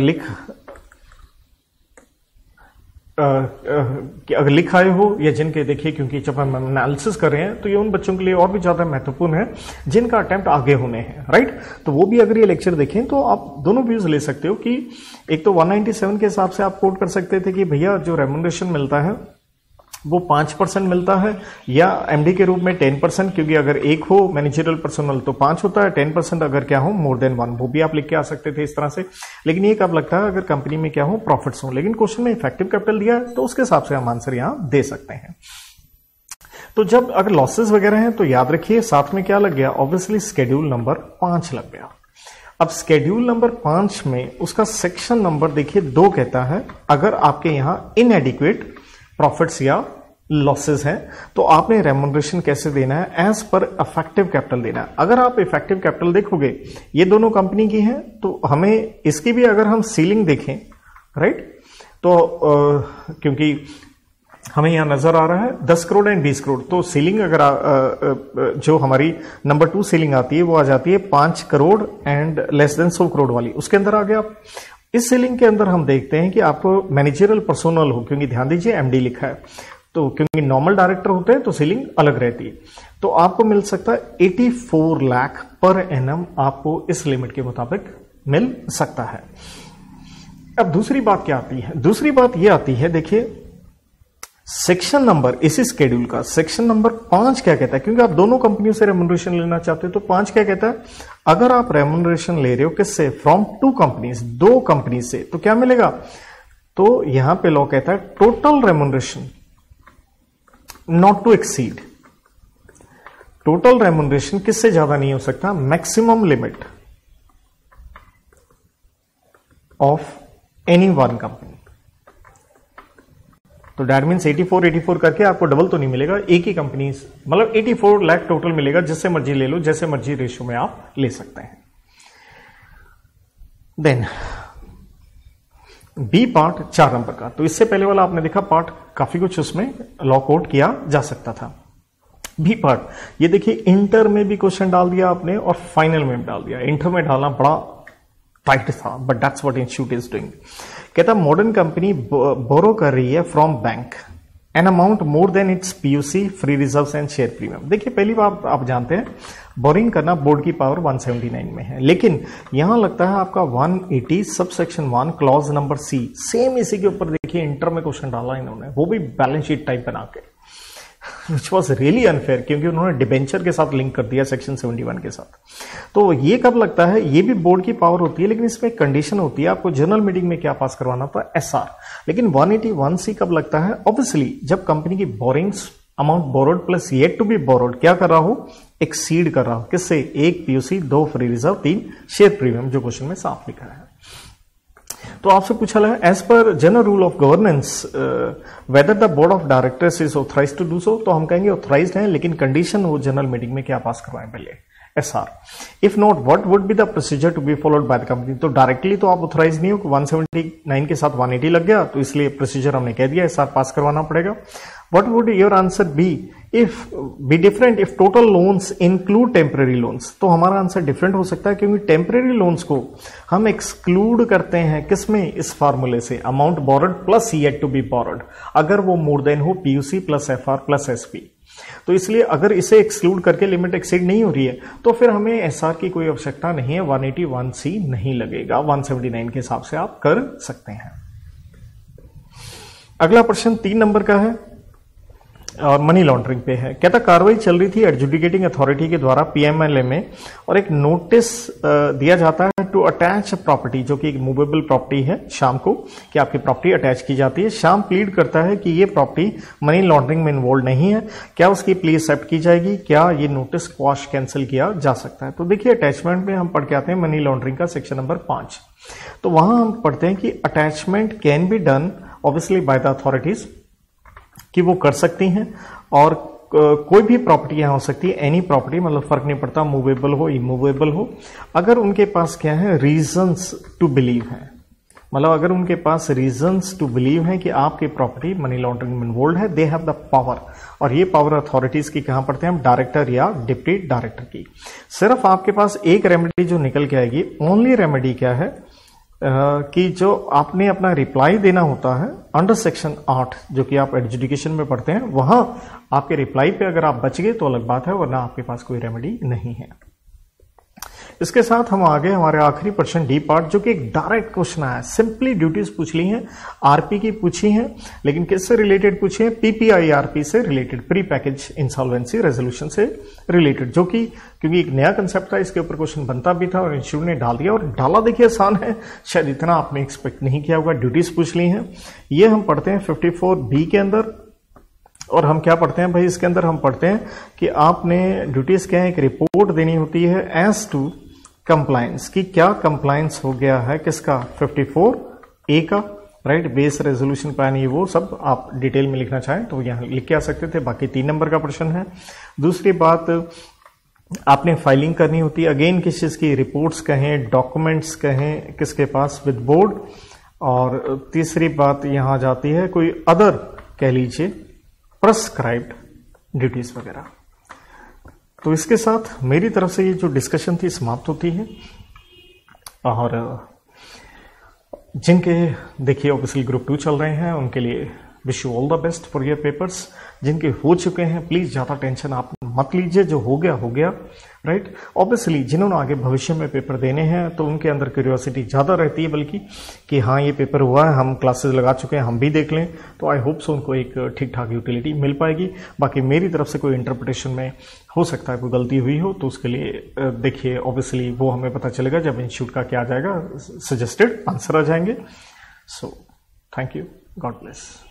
अगर लिख आए हो या जिनके देखिए, क्योंकि जब हम एनालिसिस कर रहे हैं तो ये उन बच्चों के लिए और भी ज्यादा महत्वपूर्ण है जिनका अटेम्प्ट आगे होने हैं, राइट। तो वो भी अगर ये लेक्चर देखें तो आप दोनों व्यूज ले सकते हो कि एक तो 197 के हिसाब से आप कोट कर सकते थे कि भैया जो रेम्युनरेशन मिलता है वो 5% मिलता है, या एमडी के रूप में 10%, क्योंकि अगर एक हो मैनेजरियल पर्सनल तो 5 होता है, 10% अगर क्या हो मोर देन 1, वो भी आप लिख के आ सकते थे इस तरह से। लेकिन ये कब लगता है? अगर कंपनी में क्या हो, प्रॉफिट्स हो। लेकिन क्वेश्चन में इफेक्टिव कैपिटल दिया है तो उसके हिसाब से हम आंसर यहां दे सकते हैं। तो जब अगर लॉसेस वगैरह हैं तो याद रखिए साथ में क्या लग गया? ऑब्वियसली स्केड्यूल नंबर 5 लग गया। अब स्केड्यूल नंबर 5 में उसका सेक्शन नंबर देखिए 2 कहता है अगर आपके यहां इनएडिक्वेट प्रॉफिट्स या लॉसेस हैं तो आपने रेम्युनरेशन कैसे देना है? एज पर इफेक्टिव कैपिटल देना है। अगर आप इफेक्टिव कैपिटल देखोगे ये दोनों कंपनी की हैं तो हमें इसकी भी अगर हम सीलिंग देखें, राइट, तो क्योंकि हमें यहां नजर आ रहा है 10 करोड़ एंड 20 करोड़, तो सीलिंग अगर जो हमारी नंबर 2 सीलिंग आती है वो आ जाती है 5 crore and less than 100 crore वाली, उसके अंदर आ गया आप। इस सीलिंग के अंदर हम देखते हैं कि आपको मैनेजरियल पर्सोनल हो, क्योंकि ध्यान दीजिए एमडी लिखा है, तो क्योंकि नॉर्मल डायरेक्टर होते हैं तो सीलिंग अलग रहती है, तो आपको मिल सकता है 84 लाख पर एनम, आपको इस लिमिट के मुताबिक मिल सकता है। अब दूसरी बात क्या आती है? दूसरी बात यह आती है, देखिए सेक्शन नंबर इसी स्केड्यूल का सेक्शन नंबर 5 क्या कहता है? क्योंकि आप दोनों कंपनियों से रेम्युनरेशन लेना चाहते हो तो 5 क्या कहता है? अगर आप रेम्युनरेशन ले रहे हो किससे? फ्रॉम 2 कंपनीज, 2 कंपनी से, तो क्या मिलेगा? तो यहां पे लॉ कहता है total remuneration not to exceed, total remuneration किससे ज्यादा नहीं हो सकता? Maximum limit of any one company. तो दैट मीन्स 84 करके आपको डबल तो नहीं मिलेगा, एक ही कंपनी, मतलब 84 लाख टोटल मिलेगा, जिससे मर्जी ले लो, जैसे मर्जी रेशियो में आप ले सकते हैं। देन बी पार्ट 4 नंबर का, तो इससे पहले वाला आपने देखा पार्ट काफी कुछ उसमें लॉ कोट किया जा सकता था। बी पार्ट, ये देखिए इंटर में भी क्वेश्चन डाल दिया आपने और फाइनल में भी डाल दिया। इंटर में डालना बड़ा टाइट था, but that's what institute is doing. कहता मॉडर्न कंपनी बोरो कर रही है from bank an amount more than its PUC, free reserves and share premium. देखिए पहली बात आप जानते हैं बोरिंग करना बोर्ड की पावर 179 में है, लेकिन यहां लगता है आपका 180 सब section 1 clause number C, same इसी के ऊपर देखिए इंटर में क्वेश्चन डाला इन्होंने, वो भी बैलेंस शीट टाइप बना के, विच वॉज रियली अनफेयर, क्योंकि उन्होंने डिबेंचर के साथ लिंक कर दिया सेक्शन 71 के साथ। तो ये कब लगता है, ये भी बोर्ड की पावर होती है, लेकिन इसमें एक कंडीशन होती है, आपको जनरल मीटिंग में क्या पास करवाना था, एसआर। लेकिन 181C कब लगता है, ऑब्वियसली जब कंपनी की borrowings amount borrowed plus yet to be borrowed क्या कर रहा हो, एक्सीड कर रहा हो, किससे, 1 PUC, 2 free reserve, 3 share premium, जो क्वेश्चन में साफ लिखा है। तो आपसे पूछा है as per general rule of governance whether the board of directors is authorized to do so, तो हम कहेंगे ऑथराइज्ड है, लेकिन कंडीशन वो जनरल मीटिंग में क्या पास करवाएं पहले, SR. If not what would be the procedure to be followed by the company, तो डायरेक्टली तो आप ऑथराइज नहीं हो, 179 के साथ 180 लग गया, तो इसलिए प्रोसीजर हमने कह दिया एसआर पास करवाना पड़ेगा। What would your answer be different if total loans include temporary loans? तो हमारा आंसर डिफरेंट हो सकता है, क्योंकि टेम्परेरी लोन्स को हम एक्सक्लूड करते हैं किसमें, इस फार्मूले से, amount borrowed plus yet to be borrowed, अगर वो मोर देन हो PUC plus FR plus SP. तो इसलिए अगर इसे एक्सक्लूड करके लिमिट एक्सीड नहीं हो रही है, तो फिर हमें एसआर की कोई आवश्यकता नहीं है, 181C नहीं लगेगा, 179 के हिसाब से आप कर सकते हैं। अगला प्रश्न 3 नंबर का है और मनी लॉन्ड्रिंग पे है। कहता कार्रवाई चल रही थी एडजुडिकेटिंग अथॉरिटी के द्वारा पीएमएलए में, और एक नोटिस दिया जाता है टू अटैच प्रॉपर्टी, जो कि एक मूवेबल प्रॉपर्टी है, शाम को कि आपकी प्रॉपर्टी अटैच की जाती है। शाम प्लीड करता है कि ये प्रॉपर्टी मनी लॉन्ड्रिंग में इन्वॉल्व नहीं है, क्या उसकी प्ली एक्सेप्ट की जाएगी, क्या ये नोटिस क्वाश कैंसिल किया जा सकता है। तो देखिए अटैचमेंट में हम पढ़ के आते हैं मनी लॉन्ड्रिंग का सेक्शन नंबर 5, तो वहां हम पढ़ते हैं कि attachment can be done obviously by the authorities, कि वो कर सकती हैं, और कोई भी प्रॉपर्टी यहां हो सकती है, एनी प्रॉपर्टी, मतलब फर्क नहीं पड़ता मूवेबल हो इमूवेबल हो, अगर उनके पास क्या है, रीजंस टू बिलीव है, मतलब अगर उनके पास रीजंस टू बिलीव है कि आपकी प्रॉपर्टी मनी लॉन्ड्रिंग में इन्वॉल्व है, दे हैव द पावर। और ये पावर अथॉरिटीज की कहां पड़ते हैं हम, डायरेक्टर या डिप्टी डायरेक्टर की। सिर्फ आपके पास एक रेमेडी जो निकल के आएगी, ओनली रेमेडी क्या है, कि जो आपने अपना रिप्लाई देना होता है अंडर सेक्शन 8, जो कि आप एडजुडिकेशन में पढ़ते हैं, वहां आपके रिप्लाई पे अगर आप बच गए तो अलग बात है, वरना आपके पास कोई रेमेडी नहीं है। इसके साथ हम आगे हमारे आखिरी प्रश्न डी पार्ट, जो कि एक डायरेक्ट क्वेश्चन आया, सिंपली ड्यूटीज पूछ ली हैं, आरपी की पूछी हैं, लेकिन किससे रिलेटेड पूछी है, पीपीआईआरपी से related, pre package insolvency resolution से रिलेटेड, जो कि क्योंकि एक नया कंसेप्ट था, इसके ऊपर क्वेश्चन बनता भी था और इंस्टीट्यूट ने डाल दिया, और डाला देखिए आसान है, शायद इतना आपने एक्सपेक्ट नहीं किया होगा। ड्यूटीज पूछ ली हैं, ये हम पढ़ते हैं 54B के अंदर, और हम क्या पढ़ते हैं भाई इसके अंदर, हम पढ़ते हैं कि आपने ड्यूटीज क्या है, एक रिपोर्ट देनी होती है एज टू कंप्लायंस, कि क्या कंप्लायंस हो गया है किसका, 54A का, राइट, बेस रेजोल्यूशन प्लान, ये वो सब आप डिटेल में लिखना चाहें तो यहां लिख के आ सकते थे। बाकी 3 नंबर का प्रश्न है। दूसरी बात, आपने फाइलिंग करनी होती है, अगेन किस चीज की, रिपोर्ट्स कहें, डॉक्यूमेंट्स कहें, किसके पास, विद बोर्ड। और तीसरी बात यहां जाती है कोई अदर कह लीजिए प्रेस्क्राइब्ड ड्यूटीज वगैरह। तो इसके साथ मेरी तरफ से ये जो डिस्कशन थी समाप्त होती है, और जिनके देखिए ऑब्वियसली ग्रुप 2 चल रहे हैं उनके लिए wish you all the best for your papers. जिनके हो चुके हैं प्लीज ज्यादा टेंशन आप मत लीजिए, जो हो गया राइट। ऑब्वियसली जिन्होंने आगे भविष्य में पेपर देने हैं तो उनके अंदर क्यूरियोसिटी ज्यादा रहती है, बल्कि कि हाँ ये पेपर हुआ है, हम क्लासेस लगा चुके हैं, हम भी देख लें, तो आई होप सो उनको एक ठीक ठाक यूटिलिटी मिल पाएगी। बाकी मेरी तरफ से कोई इंटरप्रिटेशन में हो सकता है कोई गलती हुई हो तो उसके लिए देखिए ऑब्वियसली वो हमें पता चलेगा जब इंस्टीट्यूट का क्या आ जाएगा, सजेस्टेड आंसर आ जाएंगे। So thank you, God bless.